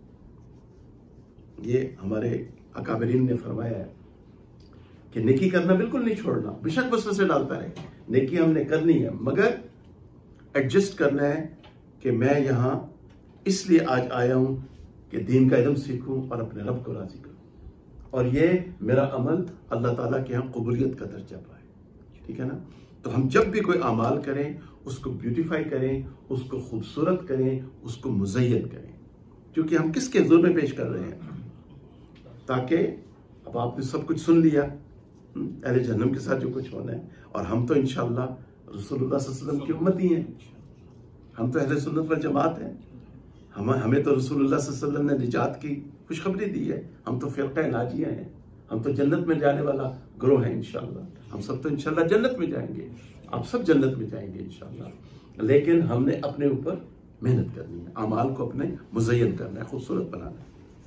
ये हमारे अकाबरीन ने फरमाया है कि नेकी करना बिल्कुल नहीं छोड़ना, बेशक वसवसे डालता रहे, नेकी हमने करनी है, मगर एडजस्ट करना है कि मैं यहां इसलिए आज आया हूं कि दीन का इल्म सीखूं और अपने रब को राजी करूं, और ये मेरा अमल अल्लाह ताला के यहां कबूलियत का दर्जा पाए। ठीक है ना। तो हम जब भी कोई अमाल करें उसको ब्यूटिफाई करें, उसको खूबसूरत करें, उसको मुज़य्यन करें, क्योंकि हम किसके ज़ुल्म में पेश कर रहे हैं। ताकि अब आपने सब कुछ सुन लिया, अहले जहन्नम के साथ जो कुछ होना है, और हम तो इंशाअल्लाह रसूलुल्लाह सल्लल्लाहु अलैहि वसल्लम की उम्मत ही हैं, हम तो अहले सुन्नत वल जमात हैं। हमें तो रसूलुल्लाह सल्लल्लाहु अलैहि वसल्लम ने निजात की खुशखबरी दी है, हम तो फ़िरक़ा नाजिया हैं, हम तो जन्नत में जाने वाला ग्रोह है इंशाअल्लाह। हम सब तो इंशाअल्लाह जन्नत में जाएंगे, आप सब जन्नत में जाएंगे इंशाअल्लाह। लेकिन हमने अपने ऊपर मेहनत करनी है, अमाल को अपने मुज़य्यन करना है, खूबसूरत बनाना है।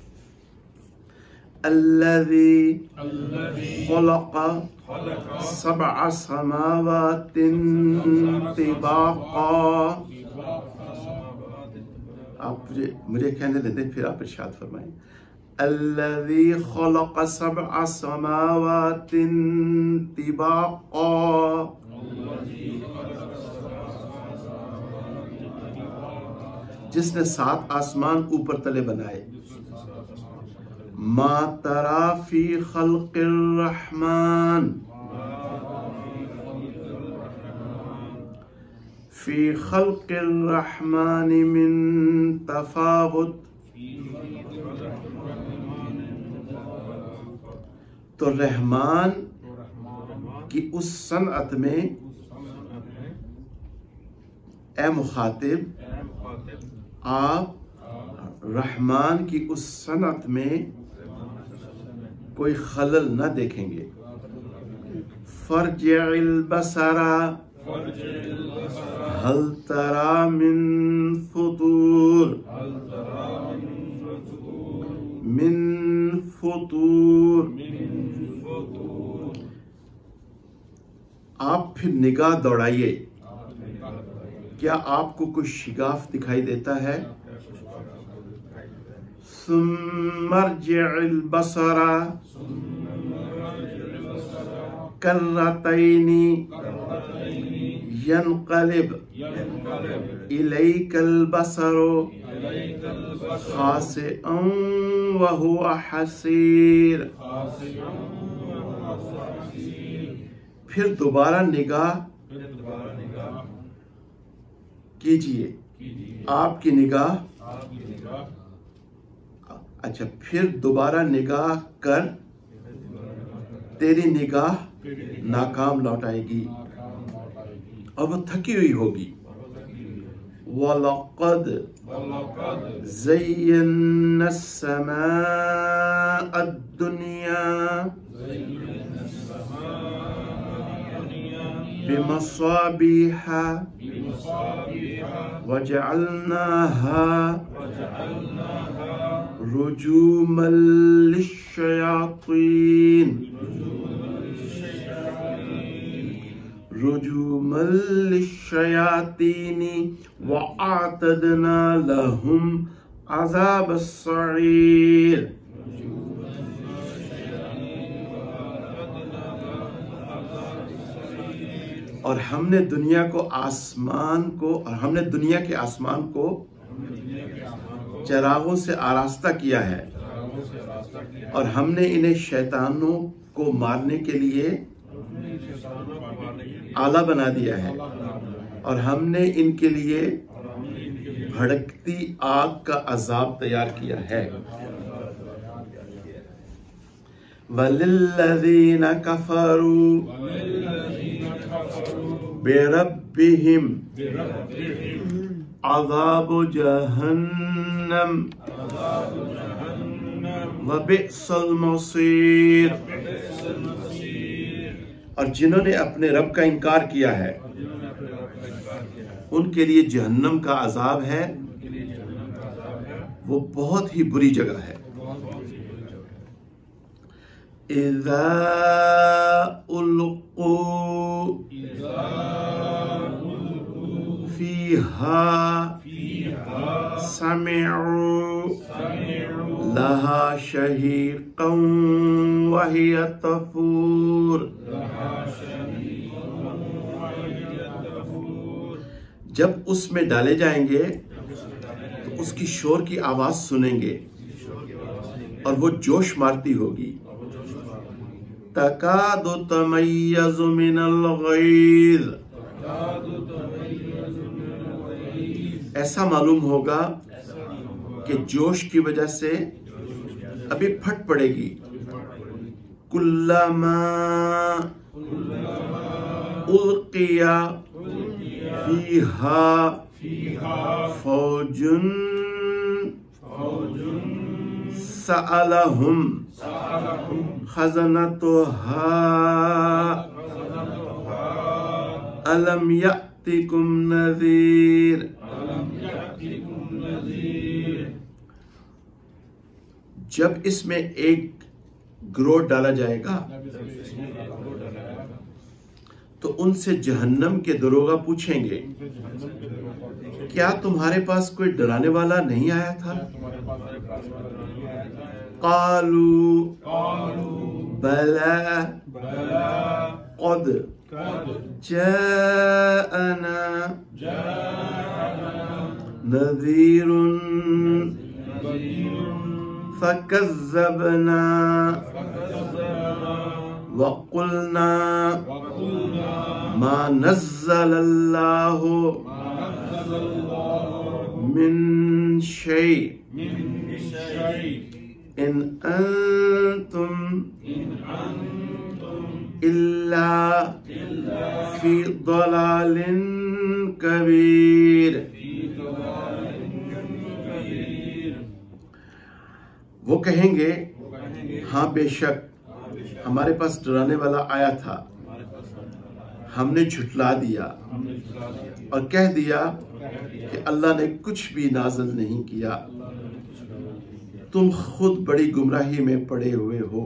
अल्लज़ी खलक़ सबअ समावातिन तिबाक़ा। आप मुझे कहने देते, फिर आप इरशाद फरमाएं। अल्लज़ी खलक़ सबअ समावातिन तिबाक़ा। जिसने 7 आसमान ऊपर तले बनाए। मा तरा फी खल्क़िर रहमान फी खल्क़िर रहमानि मिन तफावुत, तो रहमान की उस सनअत में, ए मुखातिब आप रहमान की उस सनअत में कोई खलल न देखेंगे। फर्जिल बसरा हल तरा मिन फुतूर, मिन फुतूर, आप फिर निगाह दौड़ाइए, क्या आपको कोई शिगाफ दिखाई देता है? सुम्मर्जिल बसरा कर्रतैनी यनक़लिब इलैकल बसरो खासिअन व हुवा हसीर। फिर दोबारा निगाह कीजिए, आपकी निगाह, अच्छा फिर दोबारा निगाह कर तेरी निगाह नाकाम लौट आएगी और वो थकी हुई होगी। वलक़द ज़य्यना अस्समाअ दुनिया बिमसाबिहा वजअलनाहा रुजूमन लिश्शयातीन, रुजूमन लिश्शयातीनी व अअतदना लहुम अज़ाबस सईर। और हमने दुनिया को आसमान को, और हमने दुनिया के आसमान को चिरागों से आरास्ता किया है, और हमने इन्हें शैतानों को मारने के लिए आला बना दिया है, और हमने इनके लिए भड़कती आग का अजाब तैयार किया है। वलिल्लज़ीना कफरू बिरब्बिहिम अज़ाबु जहन्नम व बिअसल मसीर। और जिन्होंने अपने रब का इनकार किया है उनके लिए जहन्नम का अजाब है, वो बहुत ही बुरी जगह है। इज़ा उल्क़ू फ़ीहा समिअू लहा शहीक़न व हिय तफ़ूर। जब उसमें डाले जाएंगे तो उसकी शोर की आवाज सुनेंगे और वो जोश मारती होगी। तकादु तमय्यज़ु मिनल गैज़, ऐसा मालूम होगा कि जोश की वजह से अभी फट पड़ेगी। कुल्लमा उल्किया फीहा फौजुन सअलहुम खज़नतुहा अलम यअतिकुम नज़ीर। जब इसमें एक ग्रोह डाला जाएगा तो उनसे जहन्नम के दरोगा पूछेंगे, क्या तुम्हारे पास कोई डराने वाला नहीं आया था? कालू बला क़द जाअना नज़ीरुन फ़कज़्ज़बना वक़ुलना मा नज़्ज़लल्लाहु मिन शै इन अंतुम इल्ला फी दलालिन कबीर। वो कहेंगे हाँ बेशक हमारे पास डराने वाला आया था, हमने झुठला दिया और कह दिया कि अल्लाह ने कुछ भी नाज़िल नहीं किया, तुम खुद बड़ी गुमराही में पड़े हुए हो।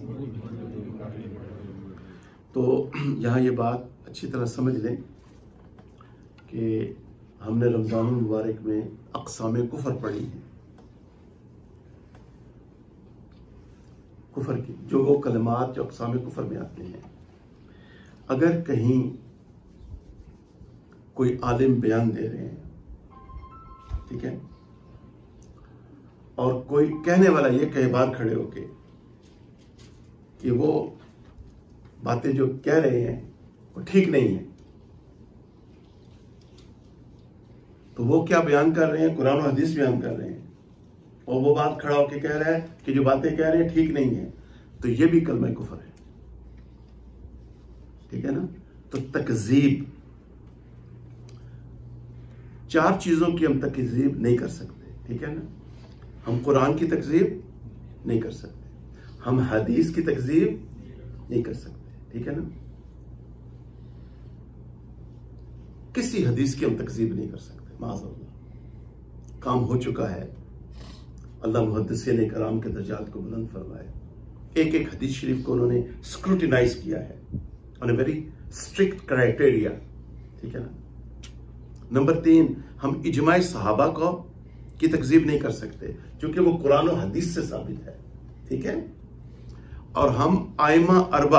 तो यहाँ ये बात अच्छी तरह समझ लें कि हमने रमज़ान मुबारक में अक़साम कुफ़र पढ़ी है, कुफर की जो वो कलमात जो अक़साम कुफर में आते हैं। अगर कहीं कोई आलिम बयान दे रहे हैं, ठीक है, और कोई कहने वाला ये कहे बाहर खड़े होके कि वो बातें जो कह रहे हैं वो ठीक नहीं है, तो वो क्या बयान कर रहे हैं? कुरान और हदीस बयान कर रहे हैं, और वो बात खड़ा होकर कह रहा है कि जो बातें कह रहे हैं ठीक नहीं है, तो ये भी कलमा कुफर है, ठीक है ना। तो तकजीब, चार चीजों की हम तकजीब नहीं कर सकते, ठीक है ना। हम कुरान की तकजीब नहीं कर सकते, हम हदीस की तकजीब नहीं कर सकते, ठीक है ना। किसी हदीस की हम तकजीब नहीं कर सकते, माज़अल्लाह। काम हो चुका है, अल्लाह मुहद्दिसीन कराम के दर्जात को बुलंद फरमाए। एक एक हदीस शरीफ को उन्होंने स्क्रूटिनाइज किया है on a very strict criteria, ठीक है ना। नंबर 3, हम इजमाए सहाबा को की तकजीब नहीं कर सकते क्योंकि वो कुरान और हदीस से साबित है, ठीक है। और हम आइमा अरबा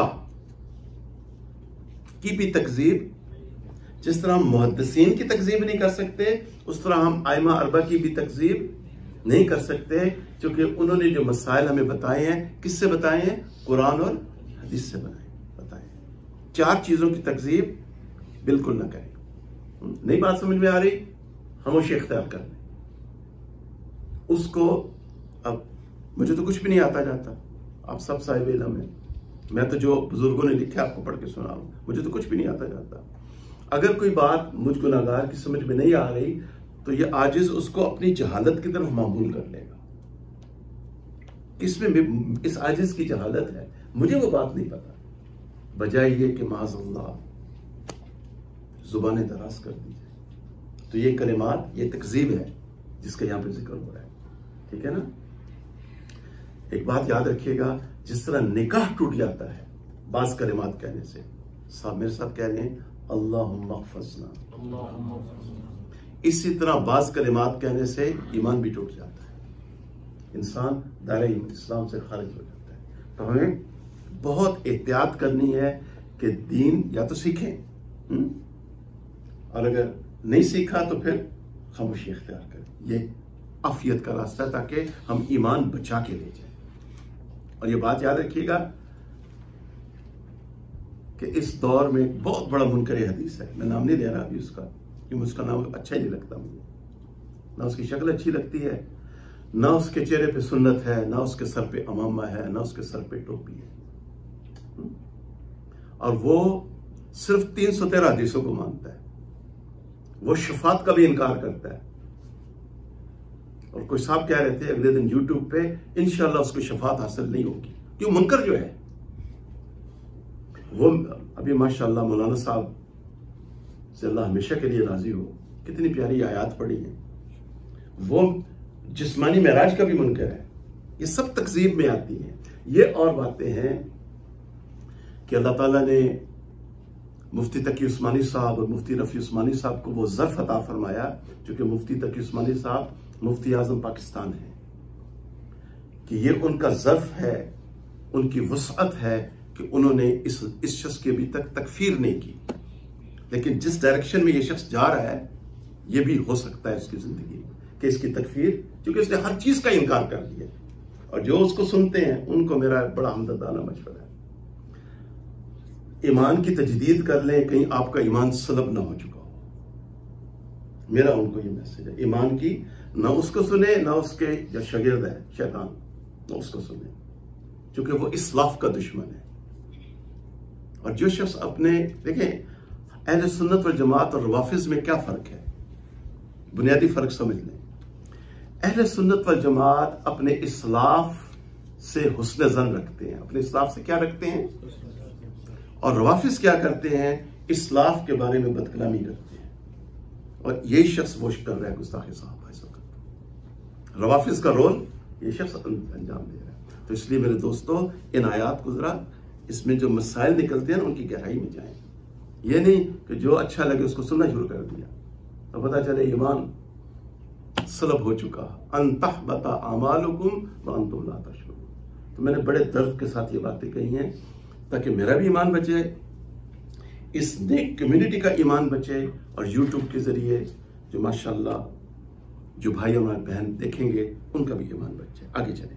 की भी तकजीब, जिस तरह हम मुहद्दिसीन की तकजीब नहीं कर सकते, उस तरह हम आइमा अरबा की भी तकजीब नहीं कर सकते, क्योंकि उन्होंने जो मसाइल हमें बताए हैं, किससे बताए हैं? कुरान और हदीस से बताए हैं। चार चीजों की तकजीब बिल्कुल ना करें। नई बात समझ में आ रही? खामोशी इख्तियार कर लें उसको। अब मुझे तो कुछ भी नहीं आता जाता, आप सब साहिब इल्म हैं, मैं तो जो बुजुर्गों ने लिखा आपको पढ़ के सुना रहा हूं, मुझे तो कुछ भी नहीं आता जाता। अगर कोई बात मुझ गुनाहगार की समझ में नहीं आ रही, तो ये आजिज उसको अपनी जहालत की तरफ मामूल कर लेगा। इसमें इस आजिज की जहालत है, मुझे वो बात नहीं पता, बजाय ये कि माज़अल्लाह जुबानें दराज कर दी जाए। तो ये कलिमात, ये तकजीब है जिसका यहां पे जिक्र हो रहा है, ठीक है ना। एक बात याद रखिएगा, जिस तरह निकाह टूट जाता है बाज कलिमात कहने से, साहब मेरे साथ कह रहे हैं अल्लाहुम्मा हफ़ज़ना, इसी तरह बाज कलिमात कहने से ईमान भी टूट जाता है, इंसान दायरे इस्लाम से खारिज हो जाता है। तो हमें बहुत एहतियात करनी है कि दीन या तो सीखें, और अगर नहीं सीखा तो फिर खामोशी इख्तियार करें। ये आफियत का रास्ता है, ताकि हम ईमान बचा के ले जाएं। और ये बात याद रखिएगा कि इस दौर में एक बहुत बड़ा मुनकर हदीस है, मैं नाम नहीं दे रहा अभी उसका, क्योंकि उसका नाम अच्छा ही नहीं लगता मुझे, ना उसकी शक्ल अच्छी लगती है, ना उसके चेहरे पे सुन्नत है, ना उसके सर पे अमामा है, ना उसके सर पे टोपी है, और वो सिर्फ 313 हदीसों को मानता है, वो शफात का भी इनकार करता है। और कोई साहब कह रहे थे अगले दिन यूट्यूब पे, इंशाल्लाह उसको शफात हासिल नहीं होगी, क्यों? मुनकर जो है वो, अभी माशाल्लाह मौलाना साहब से अल्लाह हमेशा के लिए राजी हो, कितनी प्यारी आयात पढ़ी है, वो जिस्मानी महराज का भी मुनकर है। ये सब तकजीब में आती हैं। ये और बातें हैं कि अल्लाह ताला ने मुफ्ती तकी उस्मानी साहब और मुफ्ती रफी उस्मानी साहब को वो ज़र्फ अता फरमाया, क्योंकि मुफ्ती तकी उस्मानी साहब मुफ्ती आजम पाकिस्तान है, कि ये उनका ज़र्फ है, उनकी वसअत है कि उन्होंने इस शख्स की अभी तक तकफीर नहीं की, लेकिन जिस डायरेक्शन में ये शख्स जा रहा है, ये भी हो सकता है उसकी जिंदगी कि इसकी तकफीर, क्योंकि उसने हर चीज का इनकार कर दिया। और जो उसको सुनते हैं उनको मेरा बड़ा हमदर्दाना मशवरा है, ईमान की तजदीद कर लें, कहीं आपका ईमान सलब ना हो चुका हो। मेरा उनको ये मैसेज है ईमान की, ना उसको सुने ना उसके जो शागिर्द है शैतान ना उसको सुने, क्योंकि वो इस्लाफ का दुश्मन है। और जो शख्स अपने देखें अहले सुन्नत वल जमात और रवाफिज में क्या फर्क है, बुनियादी फर्क समझ लें। अहले सुन्नत वल जमात अपने इस्लाफ से हुस्न ज़न रखते हैं, अपने इस्लाफ से क्या रखते हैं, और रवाफिज क्या करते हैं, इस्लाफ के बारे में बदकलामी करते हैं। और यही शख्स वो कर रहा है गुस्ताखे साहब इस वक्त। रवाफिज का रोल ये शख्स अंजाम दे रहा है। तो इसलिए मेरे दोस्तों इन आयात को जरा इसमें जो मसाइल निकलते हैं ना उनकी गहराई में जाएं। ये नहीं कि जो अच्छा लगे उसको सुनना शुरू कर दिया तो पता चले ईमान सलब हो चुका, अंतहबता आमालुकुम व अंतुम ला तशऊरून। तो मैंने बड़े दर्द के साथ ये बातें कही हैं ताकि मेरा भी ईमान बचे, इस नेक कम्युनिटी का ईमान बचे, और यूट्यूब के जरिए जो माशाल्लाह जो भाई और बहन देखेंगे उनका भी ईमान बचे। आगे चले।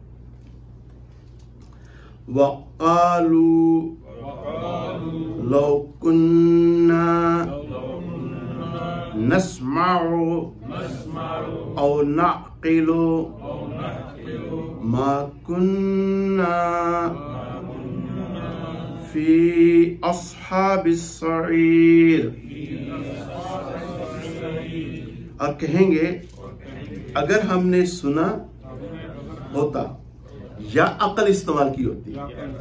वक़ालू लौ कुन्ना नस्मअु औ नअक़िलु मा कुन्ना फी अस्हाबिस सईर। और कहेंगे अगर हमने सुना होता या अकल इस्तेमाल की होती,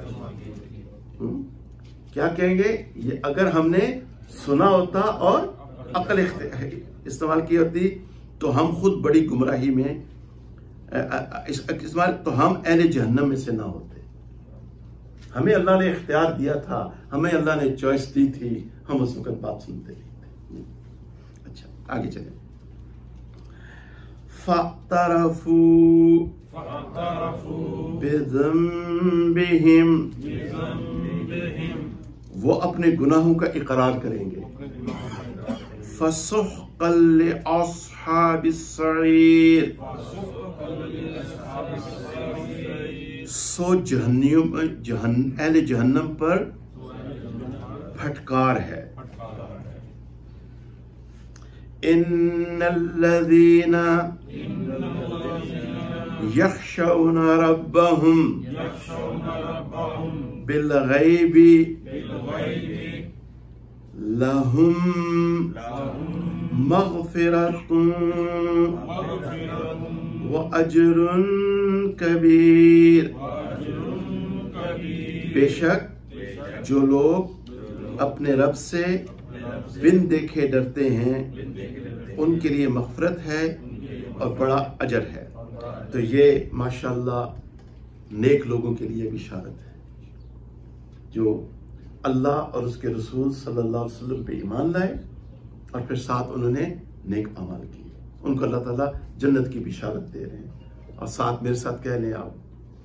क्या कहेंगे, ये अगर हमने सुना होता और अकल इस्तेमाल की होती तो हम खुद बड़ी गुमराही में इस्तेमाल, तो हम अहले जहन्नम में से ना होते। हमें अल्लाह ने इख्तियार दिया था, हमें अल्लाह ने चॉइस दी थी, हम उस वक्त बात सुनते नहीं थे। अच्छा आगे चले। फ़अतरफ़ू बिज़म्बिहिम, वो अपने गुनाहों का इकरार करेंगे। फसुहक़न लिअस्हाबिस सईर, सो अहले जहन्नम पर फटकार है। इन्नल्लज़ीना यख़शौना रब्बहुम बिलग़ैबि लहुम मग़फ़िरतुन व अज्रुन कबीर। बेशक जो लोग अपने रब से बिन देखे डरते हैं उनके लिए मग़फ़िरत है और बड़ा अजर है। तो ये माशाअल्लाह नेक लोगों के लिए बिशारत है जो अल्लाह और उसके रसूल सल्लल्लाहु अलैहि वसल्लम पे ईमान लाए और फिर साथ उन्होंने नेक अमाल किए, उनको अल्लाह ताला जन्नत की बिशारत दे रहे हैं। और साथ मेरे साथ कह लें आप,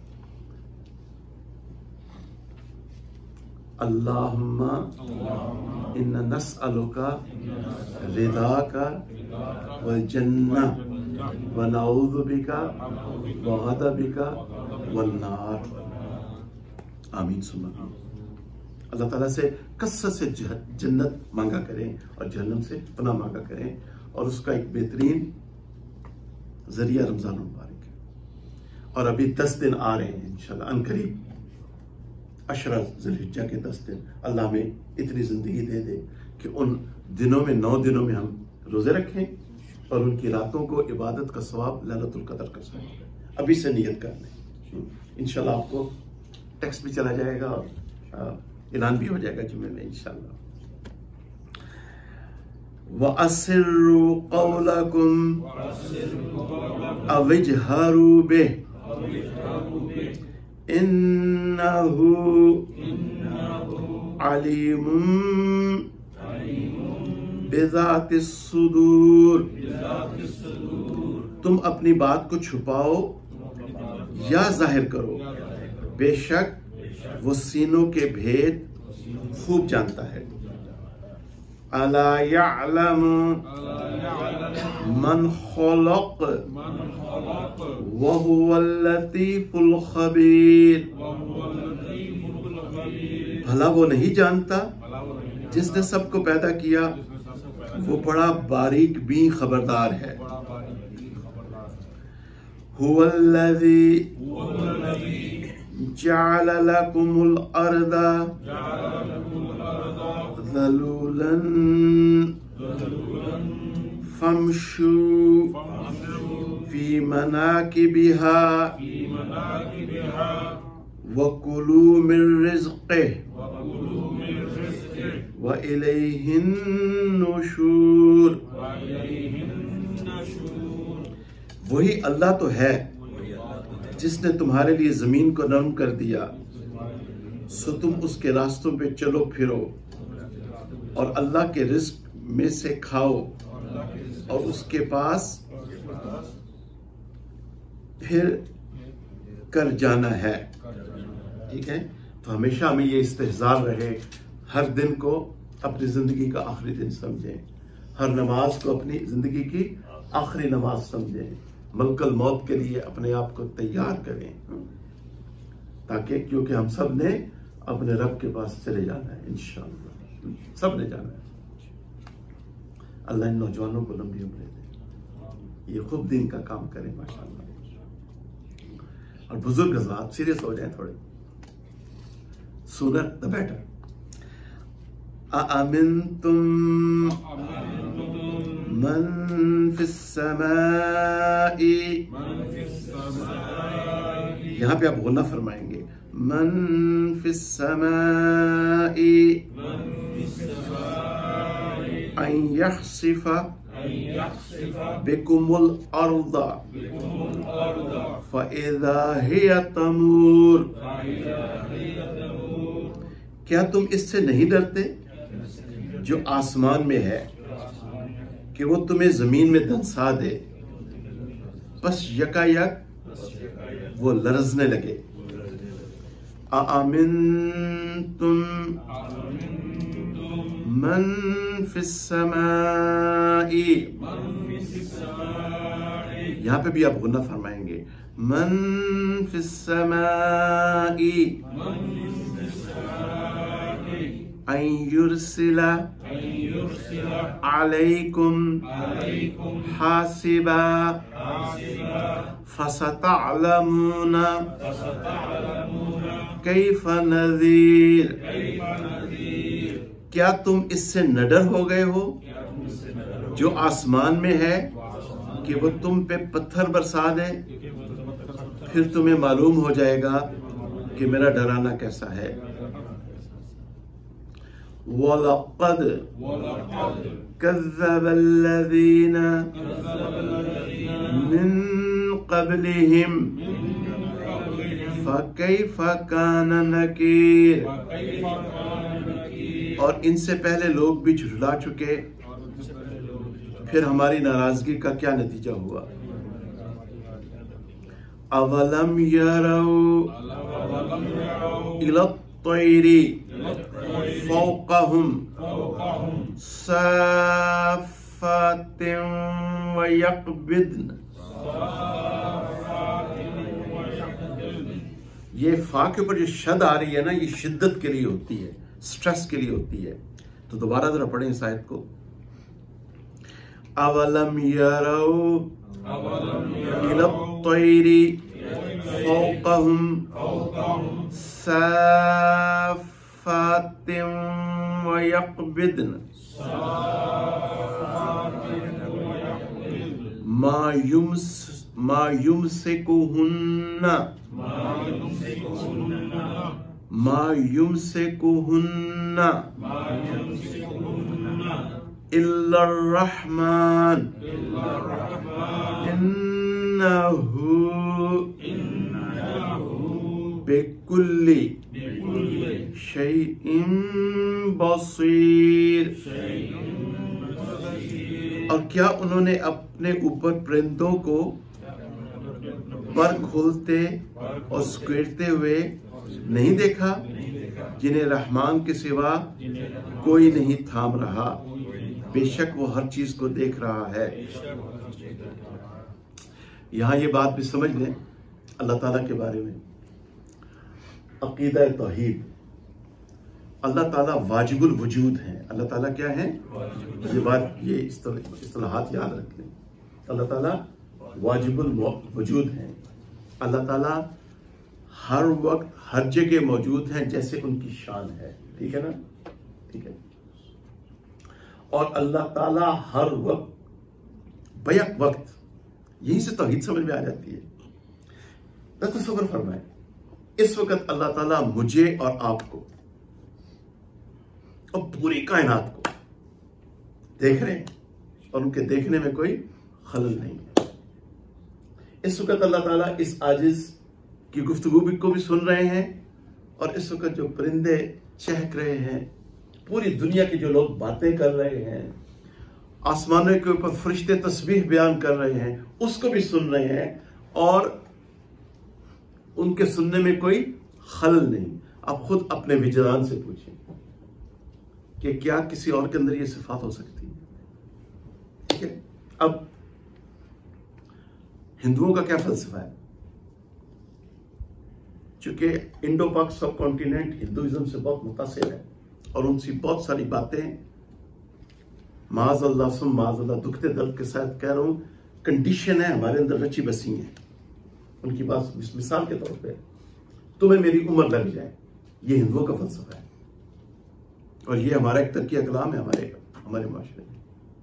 अल्लाहुम्मा इन्ना नस्अलुका रिदाका वल जन्नह व नऊज़ु बिका व गज़बिका वन नार। आमीन सुम्मा आमीन। अल्लाह ताला से कसरत से जन्नत मांगा करें और जहन्नम से पनाह मांगा करें, और उसका एक बेहतरीन जरिया रमजान मुबारक है। और अभी 10 दिन आ रहे हैं इंशाल्लाह अनकरीब, अशरा ज़ुल्हिज्जा के 10 दिन। अल्लाह में इतनी जिंदगी दे दे कि उन दिनों में 9 दिनों में हम रोजे रखें और उनकी रातों को इबादत का सवाब लैलतुल क़द्र कर सकें। अभी से नियत कर लें, इंशाल्लाह आपको टेक्स्ट भी चला जाएगा और ऐलान भी हो जाएगा जुम्मे में इंशाल्लाह। व अस्सिर्रु क़ौलकुम अविजहरू बिह इन्नहु अलीमुम बिज़ातिस सुदूर। तुम अपनी बात को छुपाओ या जाहिर करो, बेशक वो सीनों के भेद खूब जानता है। अला यअलमु मन खलक़ व हुवल लतीफुल खबीर। भला वो नहीं जानता जिसने सबको पैदा किया वो बड़ा बारीक भी खबरदार है। हुवल्लज़ी जअल लकुमुल अर्दा ज़लूलन फमशू फी मनाकिबिहा वकुलू मिन रिज़्क़िही व इलैहिन नुशूर। वही अल्लाह तो है जिसने तुम्हारे लिए जमीन को नरम कर दिया, सो तुम उसके रास्तों पे चलो फिरो और अल्लाह के रिज़्क़ में से खाओ और उसके पास फिर कर जाना है। ठीक है, तो हमेशा हमें ये इस्तेहज़ार रहे, हर दिन को अपनी जिंदगी का आखिरी दिन समझें, हर नमाज को अपनी जिंदगी की आखिरी नमाज समझें, मलकल मौत के लिए अपने आप को तैयार करें, ताकि क्योंकि हम सब ने अपने रब के पास चले जाना है, इंशाअल्लाह सब ने जाना है। अल्लाह इन नौजवानों को लंबी उम्र दे, ये खूब दिन का काम करें माशाअल्लाह। और बुजुर्ग हज़रात सीरियस हो जाए थोड़े, सूनर द बेटर। अअमिनतुम मन फिस समाई, यहाँ पे आप गुन्ना फरमाएंगे, मन फिस समाई अन यख्सिफा बिकुमुल अर्दा फ़इज़ा हिया तमूर। क्या तुम इससे नहीं डरते जो आसमान में है कि वो तुम्हें जमीन में धंसा दे, बस यकायक वो लरजने लगे। अअमिनतुम मन फिस समाई, यहाँ पे भी आप गुन्ना फरमाएंगे, मन फिस समाई अन युरसिला अलैकुम हासिबा फसतअलमूना कैफ नज़ीर। क्या तुम इससे निडर हो गए हो जो आसमान में है कि वो तुम पे पत्थर बरसा दे, फिर तुम्हें मालूम हो जाएगा कि मेरा डराना कैसा है। वलक़द कज़्ज़बल्लज़ीना मिन क़ब्लिहिम फ़कैफ़ कान नकीर। और इनसे पहले लोग भी झुठला चुके, फिर हमारी नाराजगी का क्या नतीजा हुआ। अवलम यरौ इलत तैरी फौक़हुम साफ़ातिन व यक़बिद्न। ये फा के ऊपर जो शद आ रही है ना, ये शिद्दत के लिए होती है, स्ट्रेस के लिए होती है। तो दोबारा जरा पढ़ें इस आयत को। अवलम यरौ इलत तैरी फौक़हुम साफ़ातिन व यक़बिद्न मा युमसिकुहुन्ना इल्लर रहमान इन्नहु बिकुल्ली शैइन बसीर। और क्या उन्होंने अपने ऊपर परिंदों को पर खोलते और सिकुड़ते हुए नहीं देखा, जिन्हें रहमान के सिवा कोई नहीं थाम रहा, बेशक वो हर चीज को देख रहा है। यहाँ ये बात भी समझ लें अल्लाह ताला के बारे में, अकीदा तौहीद अल्लाह ताला वाजिबुल वजूद हैं। अल्लाह ताला क्या है? ये बात, ये इस्तिलाहात याद रख लें। अल्लाह ताला वाजिबुल वजूद हैं। अल्लाह ताला हर वक्त हर जगह मौजूद हैं जैसे उनकी शान है। ठीक है ना? ठीक है। और अल्लाह ताला हर वक्त बैक वक्त, यहीं से तौहीद समझ में आ जाती है। तसव्वुर फरमाए, इस वक्त अल्लाह ताला मुझे और आपको और पूरी कायनात को देख रहे हैं और उनके देखने में कोई खलल नहीं है। इस वक्त अल्लाह ताला इस आजिज की गुफ्तगू को भी सुन रहे हैं और इस वक्त जो परिंदे चहक रहे हैं, पूरी दुनिया के जो लोग बातें कर रहे हैं, आसमानों के ऊपर फरिश्ते तस्बीह बयान कर रहे हैं, उसको भी सुन रहे हैं और उनके सुनने में कोई खलल नहीं। आप खुद अपने विजदान से पूछें कि क्या किसी और के अंदर ये सिफात हो सकती है? ठीक है। अब हिंदुओं का क्या फलसफा है? चूंकि इंडो पाक सब कॉन्टिनेंट हिंदुइज्म से बहुत मुतासिर है और उनकी बहुत सारी बातें माज़अल्लाह दुखते दर्द के साथ कह रहा हूं, कंडीशन है हमारे अंदर रची बसी है। उनकी बात मिसाल के तौर पे, तुम्हें मेरी उम्र लग जाए, ये हिंदुओं का फलसफा है और ये हमारा एक तरक्की कलाम है हमारे माशरे में।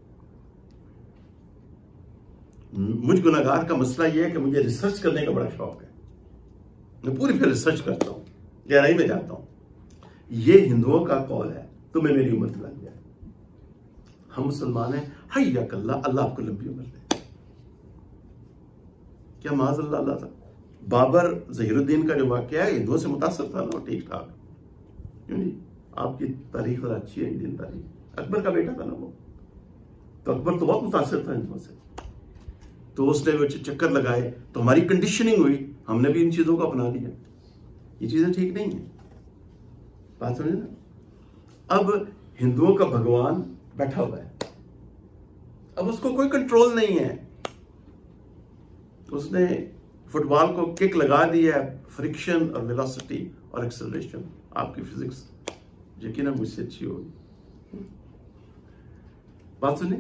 मुझ गुनाहगार का मसला यह है कि मुझे रिसर्च करने का बड़ा शौक है, मैं पूरी फिर रिसर्च करता हूं, गहराई में जाता हूं। ये हिंदुओं का कौल है, तुम्हें मेरी उम्र लग जाए। हम मुसलमान हैं, हैया कल्ला, अल्लाह आपको लंबी उम्र दे। क्या माज़अल्लाह अल्लाह था? बाबर ज़हीरुद्दीन का जो वाक़या है हिंदुओं से मुतासर था ना, ठीक ठाक, क्यों नहीं? आपकी तारीख बड़ा अच्छी है, इंडियन तारीख। अकबर का बेटा था ना वो, तो अकबर तो बहुत मुतासर था हिंदुओं से, तो उसने वो चक्कर लगाए, तो हमारी कंडीशनिंग हुई, हमने भी इन चीजों को अपना लिया। ये चीजें ठीक नहीं है, बात समझे ना? अब हिंदुओं का भगवान बैठा हुआ है, अब उसको कोई कंट्रोल नहीं है। उसने फुटबॉल को किक लगा दी है, फ्रिक्शन और वेलोसिटी और एक्सेलरेशन। आपकी फिजिक्स यकीनन मुझसे अच्छी होगी। बात सुने,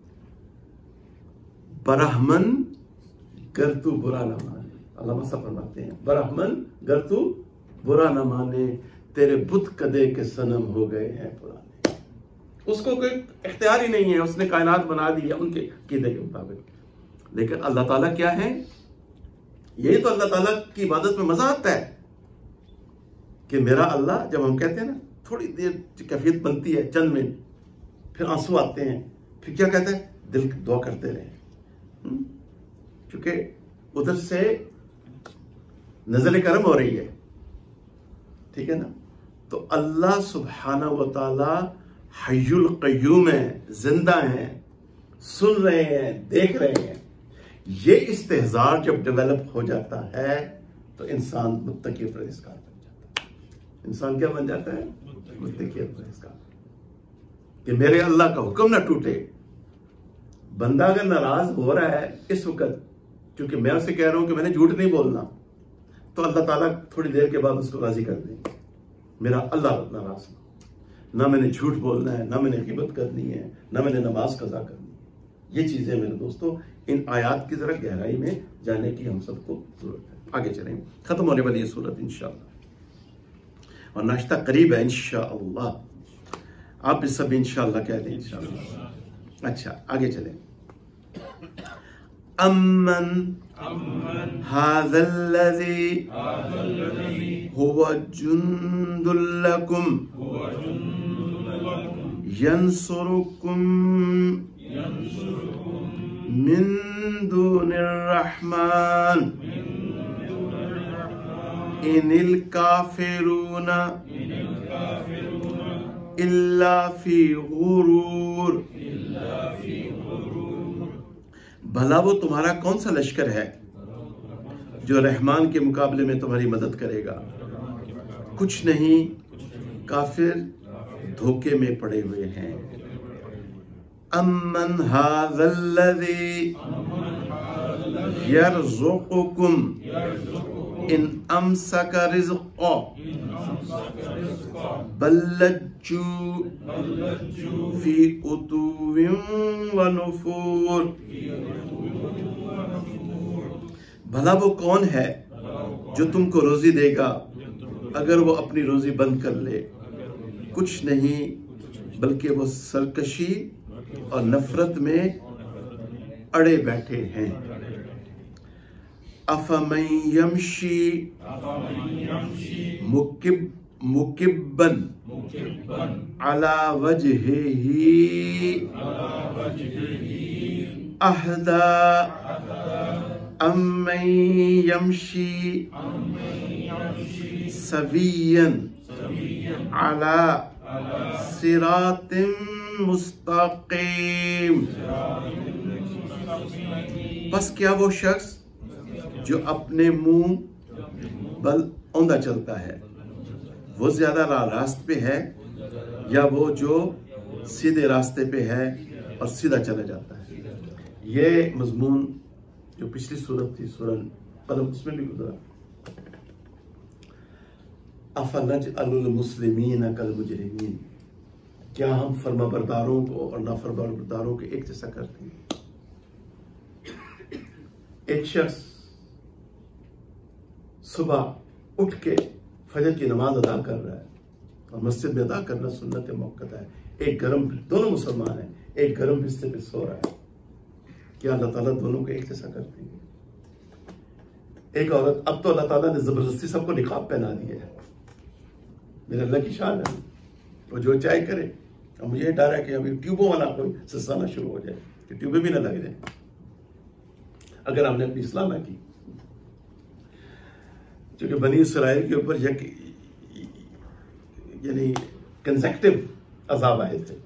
बरहमन गर तू बुरा न माने, अल्लाह मसा फरमाते हैं, बरहमन गर तू बुरा न माने, तेरे बुत कदे के सनम हो गए हैं पुराने। उसको कोई इख्तियार ही नहीं है, उसने कायनात बना दी है उनके कीदे के मुताबिक। लेकिन अल्लाह ताला क्या है? यही तो अल्लाह ताला की इबादत में मजा आता है कि मेरा अल्लाह, जब हम कहते हैं ना थोड़ी देर कैफियत बनती है, चंद मिनट, फिर आंसू आते हैं, फिर क्या कहते हैं? दिल दुआ करते रहे, क्योंकि उधर से नजर करम हो रही है। ठीक है ना? तो अल्लाह सुब्हाना व तआला हय्युल क़य्यूम है, जिंदा है, सुन रहे हैं, देख रहे हैं। ये इस्तेहज़ार जब डेवलप हो जाता है तो इंसान मुत्तकी परहेज़गार बन जाता है। इंसान क्या बन जाता है? मुत्तकी परहेज़गार, कि मेरे अल्लाह का हुक्म ना टूटे। बंदा अगर नाराज हो रहा है इस वक्त, क्योंकि मैं उसे कह रहा हूं कि मैंने झूठ नहीं बोलना, तो अल्लाह ताला थोड़ी देर के बाद उसको राजी कर देंगे। मेरा अल्लाह नाराज ना, मैंने झूठ बोलना है, ना मैंने गिबत करनी है, ना मैंने नमाज कज़ा करनी है। ये चीजें मेरे दोस्तों, इन आयात की जरा गहराई में जाने की हम सबको जरूरत है। आगे चलें, खत्म होने वाली ये सूरत इंशाअल्लाह, और नाश्ता करीब है इंशाअल्लाह। आप भी सब इंशाअल्लाह कह दें इंशाअल्लाह। अच्छा, आगे चलें। अम्मन हाज़ल्लज़ी हुवा जुंदुल लकुम यंसुरुकुम मिन दूनिर रहमान इनिल काफिरूना इल्ला फी गुरूर। भला वो तुम्हारा कौन सा लश्कर है जो रहमान के मुकाबले में तुम्हारी मदद करेगा? कुछ नहीं, काफिर धोखे में पड़े हुए हैं। अम्मन हाज़ल्लज़ी यरज़ुकुकुम इन अमसक रिज़्क़ो बल्लज्जू फी उतुविन व नुफूर। भला वो कौन है जो तुमको रोजी देगा अगर वो अपनी रोजी बंद कर ले? कुछ नहीं बल्कि वो सरकशी और नफरत में अड़े बैठे हैं। अफमन यमशी मुकिब्बन अला वजहिही अहदा अम्मन यमशी सवियन अला सिरातिन मुस्तकीम। बस क्या वो शख्स जो अपने मुंह बल औंधा चलता है वो ज्यादा रास्ते पे है, या वो जो सीधे रास्ते पे है और सीधा चला जाता है? ये मजमून जो पिछली सूरत थी सूरह कलम, उसमें भी गुजरा। अफनजअलुल मुस्लिमीन कल मुजरिमीन, क्या हम फर्माबरदारों को और नाफरमाबरदारों को एक जैसा करते हैं? एक शख्स सुबह उठ के फजर की नमाज अदा कर रहा है, और मस्जिद में अदा करना सुन्नत मुअक्कदा है। एक गरम, दोनों मुसलमान हैं, एक गरम बिस्तर पे सो रहा है, क्या अल्लाह ताला दोनों को एक जैसा कर देंगे? एक औरत, अब तो अल्लाह ताला ने जबरदस्ती सबको निकाब पहना दिया है, मेरे अल्लाह की शान है, वो जो चाहे करे। अब मुझे डर है कि अभी ट्यूबों वाला कोई सस्ताना शुरू हो जाए कि ट्यूबें भी ना लग जाए अगर हमने अपनी इस्लाह ना की। क्योंकि बनी इसराइल के ऊपर यानी कंसेक्टिव अजाब आए थे,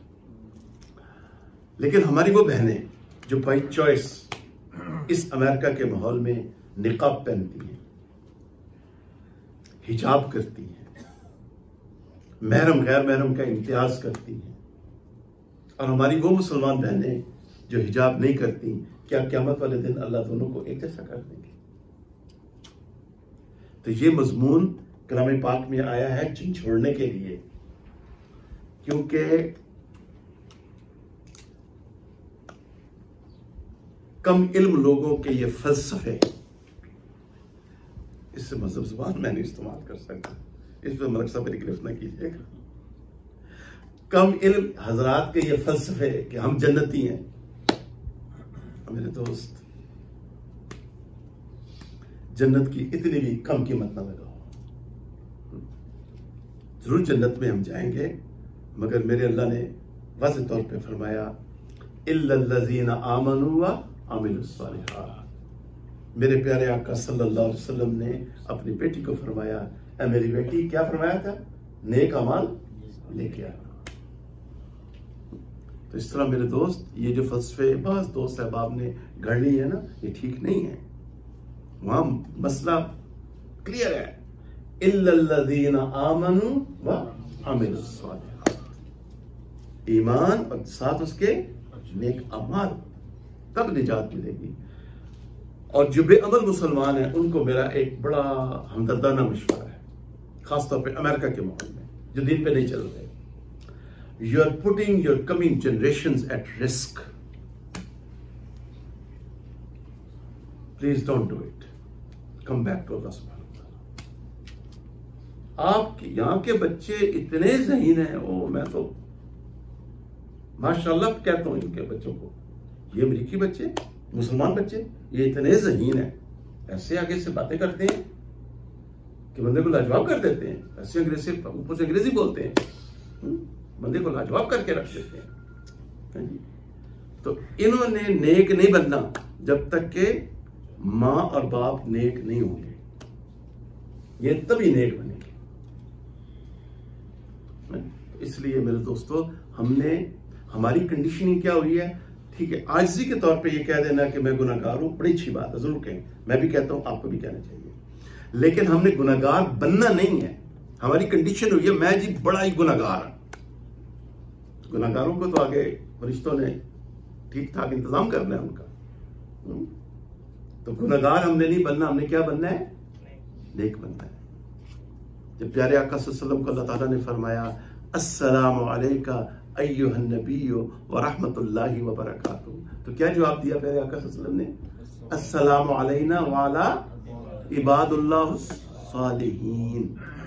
लेकिन हमारी वो बहनें जो बाई चॉइस इस अमेरिका के माहौल में निकाब पहनती हैं, हिजाब करती हैं, महरम गैर महरम का इम्तियाज करती हैं, और हमारी वो मुसलमान बहनें जो हिजाब नहीं करती, क्या क़यामत वाले दिन अल्लाह दोनों को एक जैसा कर देंगे? तो ये मजमून कलाम पाक में आया है झंझोड़ने के लिए, क्योंकि कम इल्म लोगों के ये फलसफे, इससे मजहब जुबान मैं नहीं इस्तेमाल कर सकता, इस पर मलक मेरी गिरफ्त न कीजिएगा। कम इल्म हजरात के ये फलसफे कि हम जन्नती हैं, मेरे दोस्त जन्नत की इतनी भी कम कीमत ना लगाओ। जरूर जन्नत में हम जाएंगे, मगर मेरे अल्लाह ने वाज़ेह तौर पे फरमाया इल्लल्लज़ीना आमनू व अमिलुस सालिहात। मेरे प्यारे आका सल्लल्लाहु अलैहि वसल्लम ने अपनी बेटी को फरमाया, ऐ मेरी बेटी, क्या फरमाया था? नेक अमाल लेके आना। तो इस तरह मेरे दोस्त, ये जो फलसफे बाज दोस्त अहबाब ने गढ़ ली है ना, ये ठीक नहीं है। वहां मसला क्लियर है, इल्लल्लज़ीना आमनू व अमिलुस सालिहात, ईमान और साथ उसके नेक अमाल, तब निजात मिलेगी। और जो बेअमल मुसलमान हैं उनको मेरा एक बड़ा हमदर्दाना मशवरा है, खासतौर पे अमेरिका के माहौल में जो दिन पे नहीं चल रहे। You are putting your coming generations at risk. Please don't do it. Come back to Allah subhanahu wa ta'ala. आपके यहाँ के बच्चे इतने ज़हीन हैं, ओ मैं तो माशाल्लाह कहता हूँ इनके बच्चों को, ये अमरीकी बच्चे, मुसलमान बच्चे, ये इतने ज़हीन हैं, ऐसे आगे से बातें करते हैं कि बंदे को लाजवाब कर देते हैं, ऐसे अंग्रेजी, ऊपर से अंग्रेजी बोलते हैं, बंदे को लाजवाब करके रख देते हैं। तो इन्होंने नेक नहीं बनना जब तक के माँ और बाप नेक नहीं होंगे, ये तभी नेक बनेंगे। इसलिए मेरे दोस्तों, हमने, हमारी कंडीशनिंग क्या हुई है? ठीक है, आजिज़ी के तौर पे ये कह देना कि मैं गुनाहगार हूं, बड़ी अच्छी बात है, जरूर कहें, मैं भी कहता हूं, आपको भी कहना चाहिए, लेकिन हमने गुनाहगार बनना नहीं है। हमारी कंडीशन हुई है, मैं जी बड़ा ही गुनाहगार। गुनाहगारों को तो आगे फरिश्तों ने ठीक ठाक इंतजाम करना है उनका। तो गुनाहगार हमने नहीं बनना, हमने क्या बनना है? नेक बनना है। जब प्यारे आका सल्लल्लाहु अलैहि वसल्लम को अल्लाह ताला ने फरमाया अस्सलामु अलैका अय्युहन नबिय्यु व रहमतुल्लाहि व बरकातुहू, तो क्या जवाब दिया प्यारे आका सल्लल्लाहु अलैहि वसल्लम ने? अस्सलामु अलैना व अला इबादुल्लाहिस सालिहीन।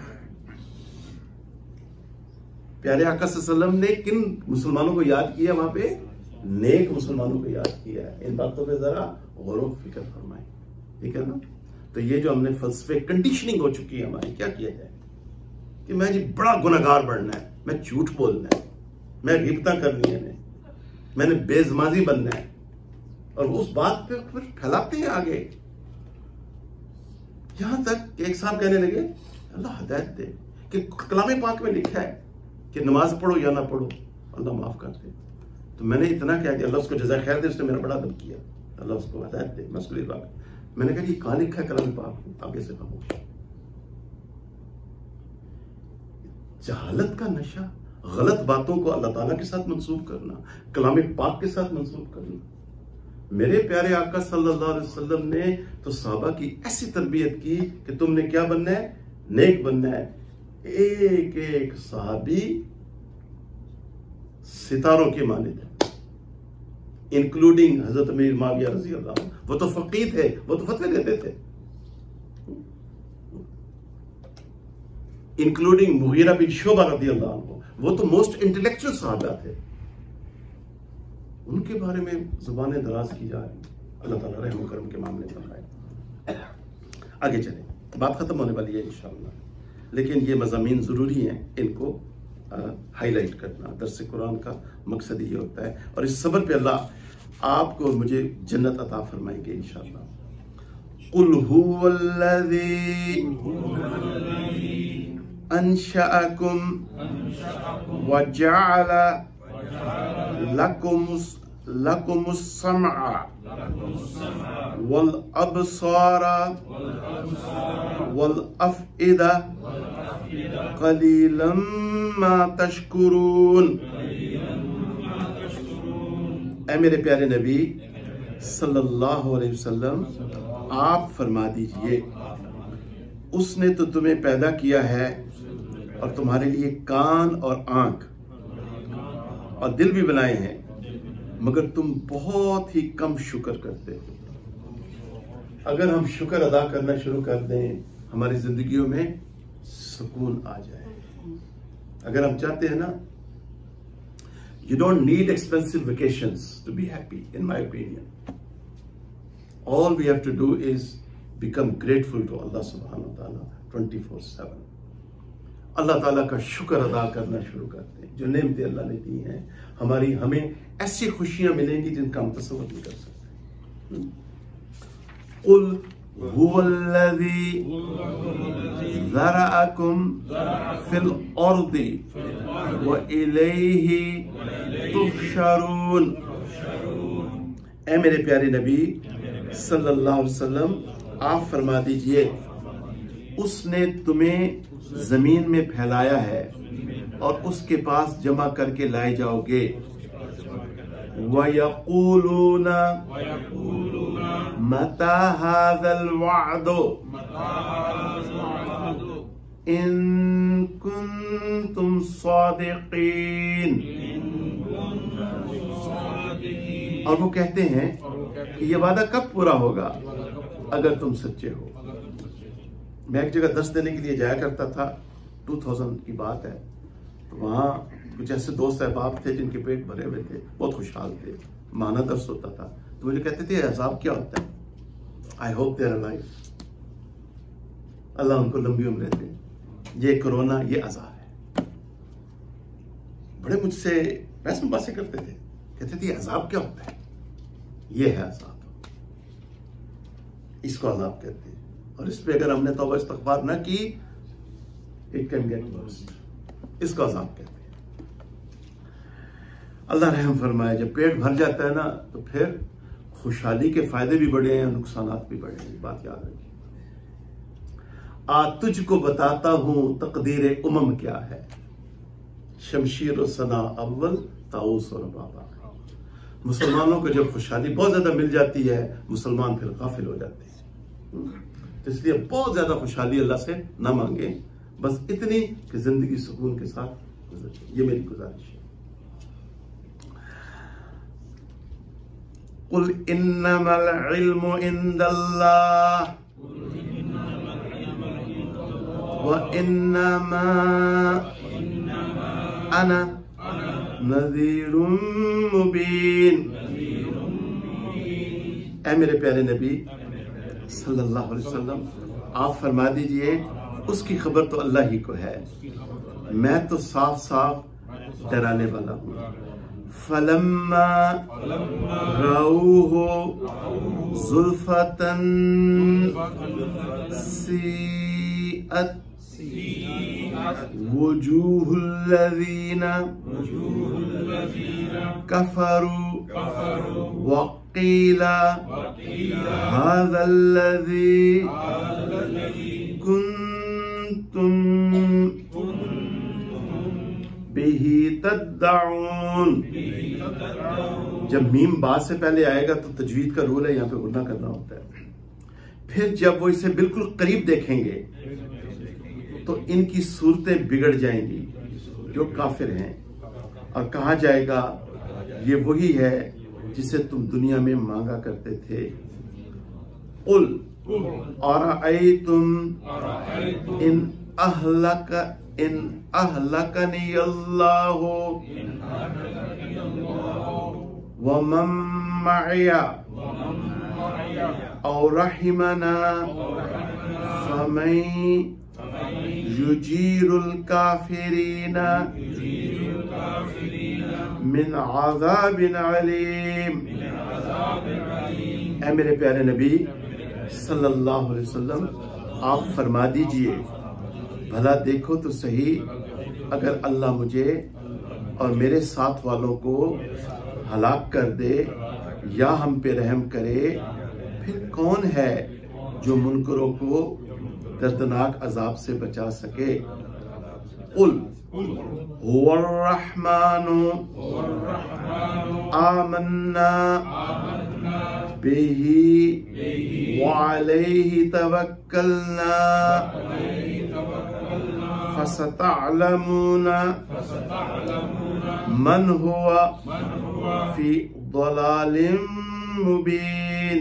प्यारे आका सल्लल्लाहु अलैहि वसल्लम ने किन मुसलमानों को याद किया? वहां पे नेक मुसलमानों को याद किया है। इन बातों पे जरा गौर व फिक्र फरमाएं, ठीक है ना? तो ये जो हमने फलसफे कंडीशनिंग हो चुकी है हमारी, क्या किया जाए कि मैं जी बड़ा गुनहगार बनना है, मैं झूठ बोलना है, मैं गिबता करनी है, मैंने बेजमाजी बनना है, और उस बात पे फिर फैलाते हैं आगे। यहां तक कि एक साहब कहने लगे अल्लाह हिदायत दे कि कलाम पाक में लिखा है कि नमाज पढ़ो या ना पढ़ो अल्लाह माफ कर दे। तो मैंने इतना कह दिया, अल्लाह उसको जज़ा खैर दे, उसने मेरा बड़ा अदब किया, अल्लाह उसको हिदायत दे, मसले बात। मैंने कहा ये कहां लिखा है कलाम पाक में? आगे से खामोश। जहालत का नशा, गलत बातों को अल्लाह ताला के साथ मंसूब करना, कलाम पाक के साथ मंसूब करना। मेरे प्यारे आका सल्लल्लाहु अलैहि वसल्लम ने तो सहाबा की ऐसी तरबियत की कि तुमने क्या बनना है? नेक बनना है। एक एक सहाबी सितारों के मानिंद है, इंक्लूडिंग हजरत अमीर माविया रजी अल्लाह अन्हु। वो तो फकीह थे, वो तो फतवे देते थे, इंक्लूडिंग मुगीरा बिन शुबा रजी अल्लाह अन्हु। वो तो मोस्ट इंटेलेक्चुअल सहाबा थे, उनके बारे में जुबानें दराज की जा रही। अल्लाह ताला रहम करम के मामले में आगे चले, बात खत्म होने वाली है इंशाअल्लाह, लेकिन ये मज़ामीन ज़रूरी हैं, इनको हाईलाइट करना। दर्स कुरान का मकसद ये होता है, और इस सब्र पे अल्लाह आपको मुझे जन्नत अता फरमाएंगे इंशाअल्लाह। कुल हुवल्लज़ी अंशअकुम व जअल लकुमुस समअ वल अबसारा वल अफइदा क़लीलन मा तशकुरून। ऐ मेरे प्यारे नबी सल्लल्लाहु अलैहि वसल्लम, आप फरमा दीजिए उसने तो तुम्हें पैदा किया है और तुम्हारे लिए कान और आंख और दिल भी बनाए हैं, मगर तुम बहुत ही कम शुक्र करते हो। अगर हम शुक्र अदा करना शुरू कर दें, हमारी जिंदगियों में सुकून आ जाए। अगर हम चाहते हैं ना, you don't need expensive vacations to be happy, in my opinion. All we have to do is become grateful to Allah subhanahu wa ta'ala 24/7. अल्लाह ताला का शुक्र अदा करना शुरू करते हैं। जो नेमतें अल्लाह ने दी हैं हमें ऐसी खुशियां मिलेंगी जिनका हम तसव्वुर नहीं कर सकते। कुल हुवल्लज़ी ज़रअकुम फिल अर्दि व इलैहि तुहशरून। ऐ मेरे प्यारे नबी सल्लल्लाहु अलैहि वसल्लम, आप फरमा दीजिए उसने तुम्हें जमीन में फैलाया है और उसके पास जमा करके लाए जाओगे। वयक़ूलूना मता हाज़ल वअदु इन कुन्तुम सादिक़ीन। और वो कहते हैं कि ये वादा कब पूरा होगा अगर तुम सच्चे हो। मैं एक जगह दर्स देने के लिए जाया करता था, 2000 की बात है, तो वहाँ कुछ ऐसे दोस्त अहबाब थे जिनके पेट भरे हुए थे, बहुत खुशहाल थे, माना दर्स होता था, तो मुझे कहते थे अज़ाब क्या होता है? आई होप देयर अलाइव, अल्लाह उनको लंबी उम्र दे, ये कोरोना ये अज़ाब है। बड़े मुझसे वैसे बातें करते थे, कहते थे अज़ाब क्या होता है? ये है अज़ाब, इसको अज़ाब कहते हैं, और इस पे अगर हमने तौबा इस्तग़फ़ार ना की, इट कैन गेट वर्स, इसको अज़ाब कहते हैं। अल्लाह रहम फरमाए। जब पेट भर जाता है ना, तो फिर खुशहाली के फायदे भी बढ़े हैं, नुकसानात भी बढ़े हैं, बात याद रखिए। तुझको बताता हूं तकदीर उमम क्या है, शमशीर और सना अव्वल ताऊस और बाबा। मुसलमानों को जब खुशहाली बहुत ज्यादा मिल जाती है, मुसलमान फिर गाफिल हो जाते हैं। तो इसलिए बहुत ज्यादा खुशहाली अल्लाह से ना मांगे, बस इतनी कि जिंदगी सुकून के साथ गुजर जाए। ये मेरी गुजारिश है। कुल इन्नमल इल्मु इंदल्लाह व इन्नमा अना नज़ीरुम मुबीन। ऐ मेरे प्यारे नबी सल्लल्लाहु अलैहि वसल्लम, आप फरमा दीजिए उसकी खबर तो अल्लाह ही को है, मैं तो साफ साफ डराने वाला हूँ। फलम्मा राऊहु ज़ुल्फ़तन सीअत वुजूहुल्लज़ीना कफ़रू वक़ीला हाज़ल्लज़ी कुन्तुम बिही तद्दऊन। जब मीम बात से पहले आएगा तो तजवीद का रूल है, यहाँ पे गुन्ना करना होता है। फिर जब वो इसे बिल्कुल करीब देखेंगे तो इनकी सूरतें बिगड़ जाएंगी जो काफिर हैं, और कहा जाएगा ये वही है जिसे तुम दुनिया में मांगा करते थे। उल और तुम इन अहलकनी अल्लाहु व मम मअया और रहिमना फमन युजीरुल काफिरीना मिन अज़ाबिन अलीम। ऐ मेरे प्यारे नबी सल्लल्लाहु अलैहि वसल्लम, आप फरमा दीजिए भला देखो तो सही, अगर अल्लाह मुझे और मेरे साथ वालों को हलाक कर दे या हम पे रहम करे, फिर कौन है जो मुनकरों को दर्दनाक अजाब से बचा सके। कुल हुवर रहमानु आमन्ना बिही व अलैहि तवक्कलना फसतअलमूना मन हुवा फी दलालिम मुबीन।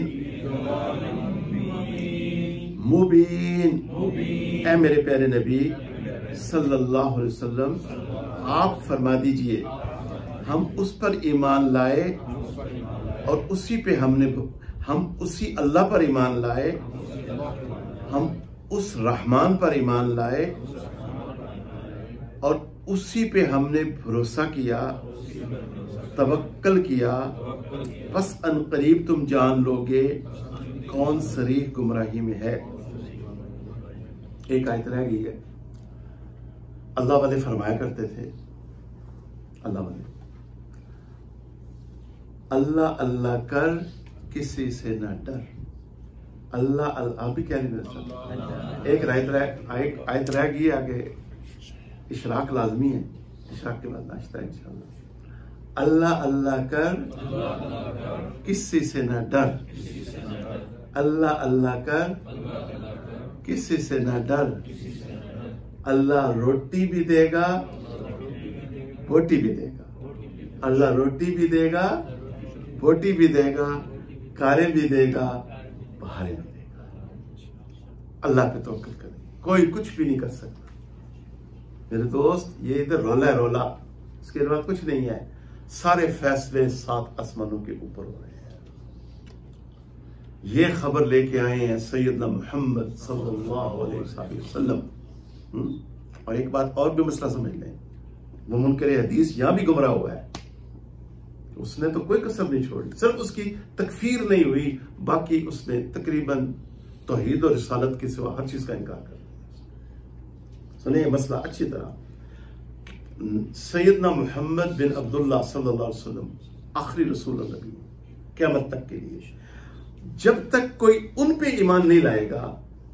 ऐ मेरे प्यारे नबी सल्लल्लाहु अलैहि वसल्लम, आप फरमा दीजिए हम उस पर ईमान लाए और उसी पे हम उसी अल्लाह पर ईमान लाए, हम उस रहमान पर ईमान लाए और उसी पे हमने भरोसा किया, तवक्कल किया, बस अनकरीब तुम जान लोगे कौन सरीह गुमराही में है। एक आयत रह गई है। अल्लाह वाले फरमाया करते थे, अल्लाह वाले अल्लाह अल्लाह कर किसी से न डर। अल्लाह अल्लाह भी क्या नहीं, एक आयत रह गई आगे, इशराक लाजमी है, इशराक के बाद नाश्ता है इंशाअल्लाह। अल्लाह अल्लाह कर किसी से न डर, अल्लाह अल्लाह कर किसी से न डर, अल्लाह रोटी भी देगा बोटी भी देगा, अल्लाह रोटी भी देगा बोटी भी देगा, कारें भी देगा बहारें भी देगा। अल्लाह पे तवक्कल करें, कोई कुछ भी नहीं कर सकता मेरे दोस्त। ये इधर रोला है रोला, इसके अलावा कुछ नहीं है। सारे फैसले 7 आसमानों के ऊपर हो रहे हैं। ये खबर लेके आए हैं सैयदना मोहम्मद सल्लल्लाहु अलैहि वसल्लम। और एक बात और भी मसला समझ लें, वो मुनकर हदीस यहां भी गुमराह हुआ है, उसने तो कोई कसर नहीं छोड़ी, सिर्फ उसकी तकफीर नहीं हुई, बाकी उसने तकरीबन तौहीद और रिसालत के सिवा हर चीज का इनकार कर दिया। सुनिए मसला अच्छी तरह। सैयदना मोहम्मद बिन अब्दुल्ला सल्लल्लाहु अलैहि वसल्लम आखिरी रसूल नबी क़यामत तक के लिए, जब तक कोई उन पे ईमान नहीं लाएगा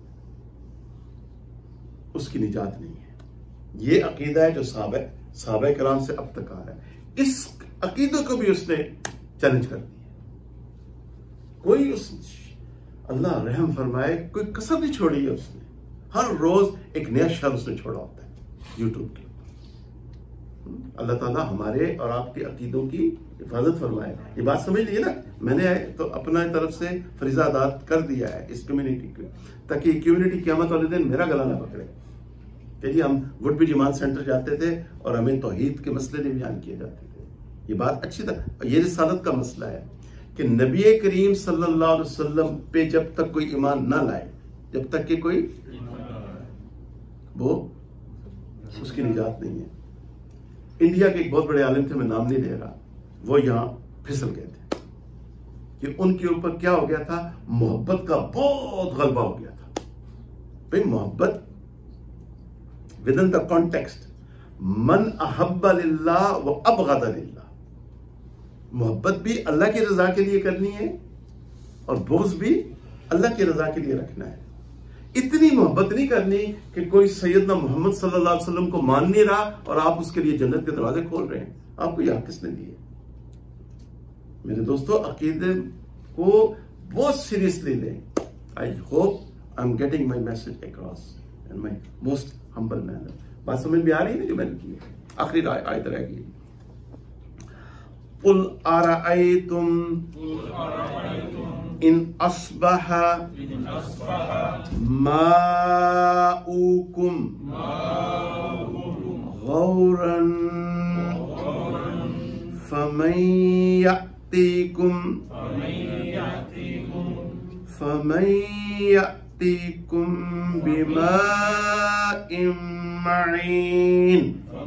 उसकी निजात नहीं है। ये अकीदा है जो साहबा किराम से अब तक आ रहा है। इस अकीदों को भी उसने चैलेंज कर दिया। कोई उस अल्लाह रहम फरमाए, कोई कसर नहीं छोड़ी है उसने। हर रोज एक नया शर उसने छोड़ा होता है यूट्यूब के ऊपर। अल्लाह ताला हमारे और आपके अकीदों की हिफाजत फरमाए। ये बात समझ लीजिए ना, मैंने तो अपना तरफ से फरीजा अदा कर दिया है इस कम्युनिटी को, ताकि कम्युनिटी क़यामत वाले दिन मेरा गला ना पकड़े कि जी हम वुडबी जमात सेंटर जाते थे और हमें तौहीद के मसले नहीं बयान किए जाते थे। ये बात अच्छी तरह, ये रिसालत का मसला है कि नबी करीम सल्लल्लाहु अलैहि वसल्लम पे जब तक कोई ईमान ना लाए, जब तक कि कोई वो उसकी निजात नहीं है। इंडिया के एक बहुत बड़े आलिम थे, मैं नाम नहीं ले रहा, वो यहां फिसल गए थे कि उनके ऊपर क्या हो गया था, मोहब्बत का बहुत गलबा हो गया था। भाई मोहब्बत विद इन द कॉन्टेक्स्ट, मन अहब्बा लिल्लाह व अबगदा लिल्लाह, मोहब्बत भी अल्लाह की रजा के लिए करनी है और बुग़्ज़ भी अल्लाह की रजा के लिए रखना है। इतनी मोहब्बत नहीं करनी कि कोई सैयदना मोहम्मद सल्लल्लाहु अलैहि वसल्लम को मान नहीं रहा और आप उसके लिए जन्नत के दरवाजे खोल रहे हैं। आपको यह किसने दिए? मेरे दोस्तों, अकीदे को बहुत सीरियसली लें। I hope I am getting my message across in my most humble manner. बात समझ में आ रही है ना जो मैंने की है? आखिरी आयत रहेगी, कुल अरअयतुम इन अस्बहा माउकुम गौरन फमन यअतीकुम बिमाइन मईन।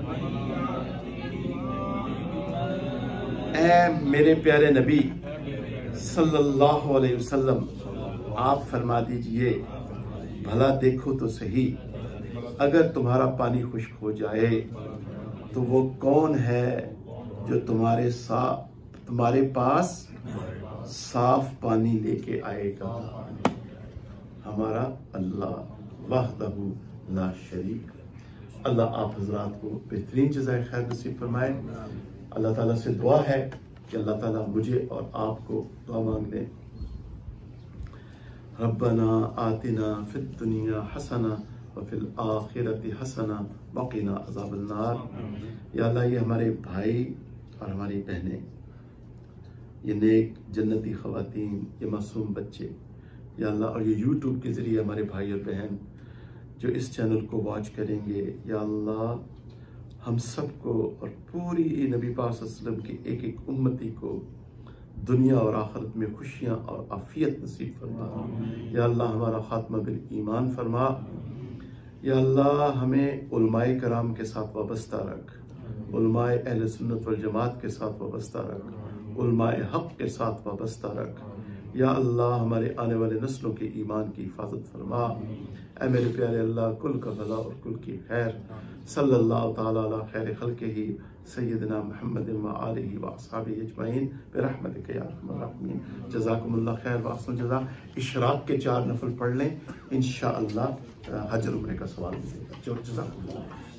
ऐ मेरे प्यारे नबी सल्लल्लाहु अलैहि वसल्लम, आप फरमा दीजिए, भला देखो तो सही, अगर तुम्हारा पानी खुश्क हो जाए तो वो कौन है जो तुम्हारे पास साफ पानी लेके आएगा? हमारा अल्लाह वहदहू ला शरीक। अल्लाह आप हजरात को बेहतरीन जज़ाए खैर नसीब फरमाए। अल्लाह ताला से दुआ है कि अल्लाह ताला मुझे और आपको दुआ मांग ले, रब्बना आतिना फिद दुनिया हसना व फिल आखिरति हसना वक़िना अज़ाबन नार। या अल्लाह, ये हमारे भाई और हमारी बहनें, ये नेक जन्नती ख़वातीन, ये मासूम बच्चे, या अल्लाह, और ये यूट्यूब के ज़रिए हमारे भाई और बहन जो इस चैनल को वॉच करेंगे, या अल्लाह हम सबको और पूरी नबी पाक सल्लल्लाहु अलैहि वसल्लम की एक एक उम्मती को दुनिया और आखिरत में खुशियाँ और आफियत नसीब फरमा। या अल्लाह, हमारा खात्मा बिल ईमान फरमा। या अल्लाह, हमें उलमाए कराम के साथ वाबस्ता रख, उलमाए अहले सुन्नत वल जमात के साथ वाबस्ता रख, उलमाए हक़ के साथ वाबस्ता रख। या अल्लाह, हमारे आने वाले नस्लों के ईमान की हिफाजत फरमा। ऐ मेरे प्यारे अल्लाह, कुल का भला और कुल की खैर। सल्लल्लाहु तआला अला खैर खल्क़िही सय्यदना मुहम्मद व आलिहि व अस्हाबिही अजमईन बिरहमतिका या अरहमर राहिमीन। जज़ाकुमुल्लाह खैर व अहसन जज़ा। इशराक के 4 नफल पढ़ लें, इंशाअल्लाह हज और उम्रे का सवाल मिलेगा। जज़ाकुमुल्लाह।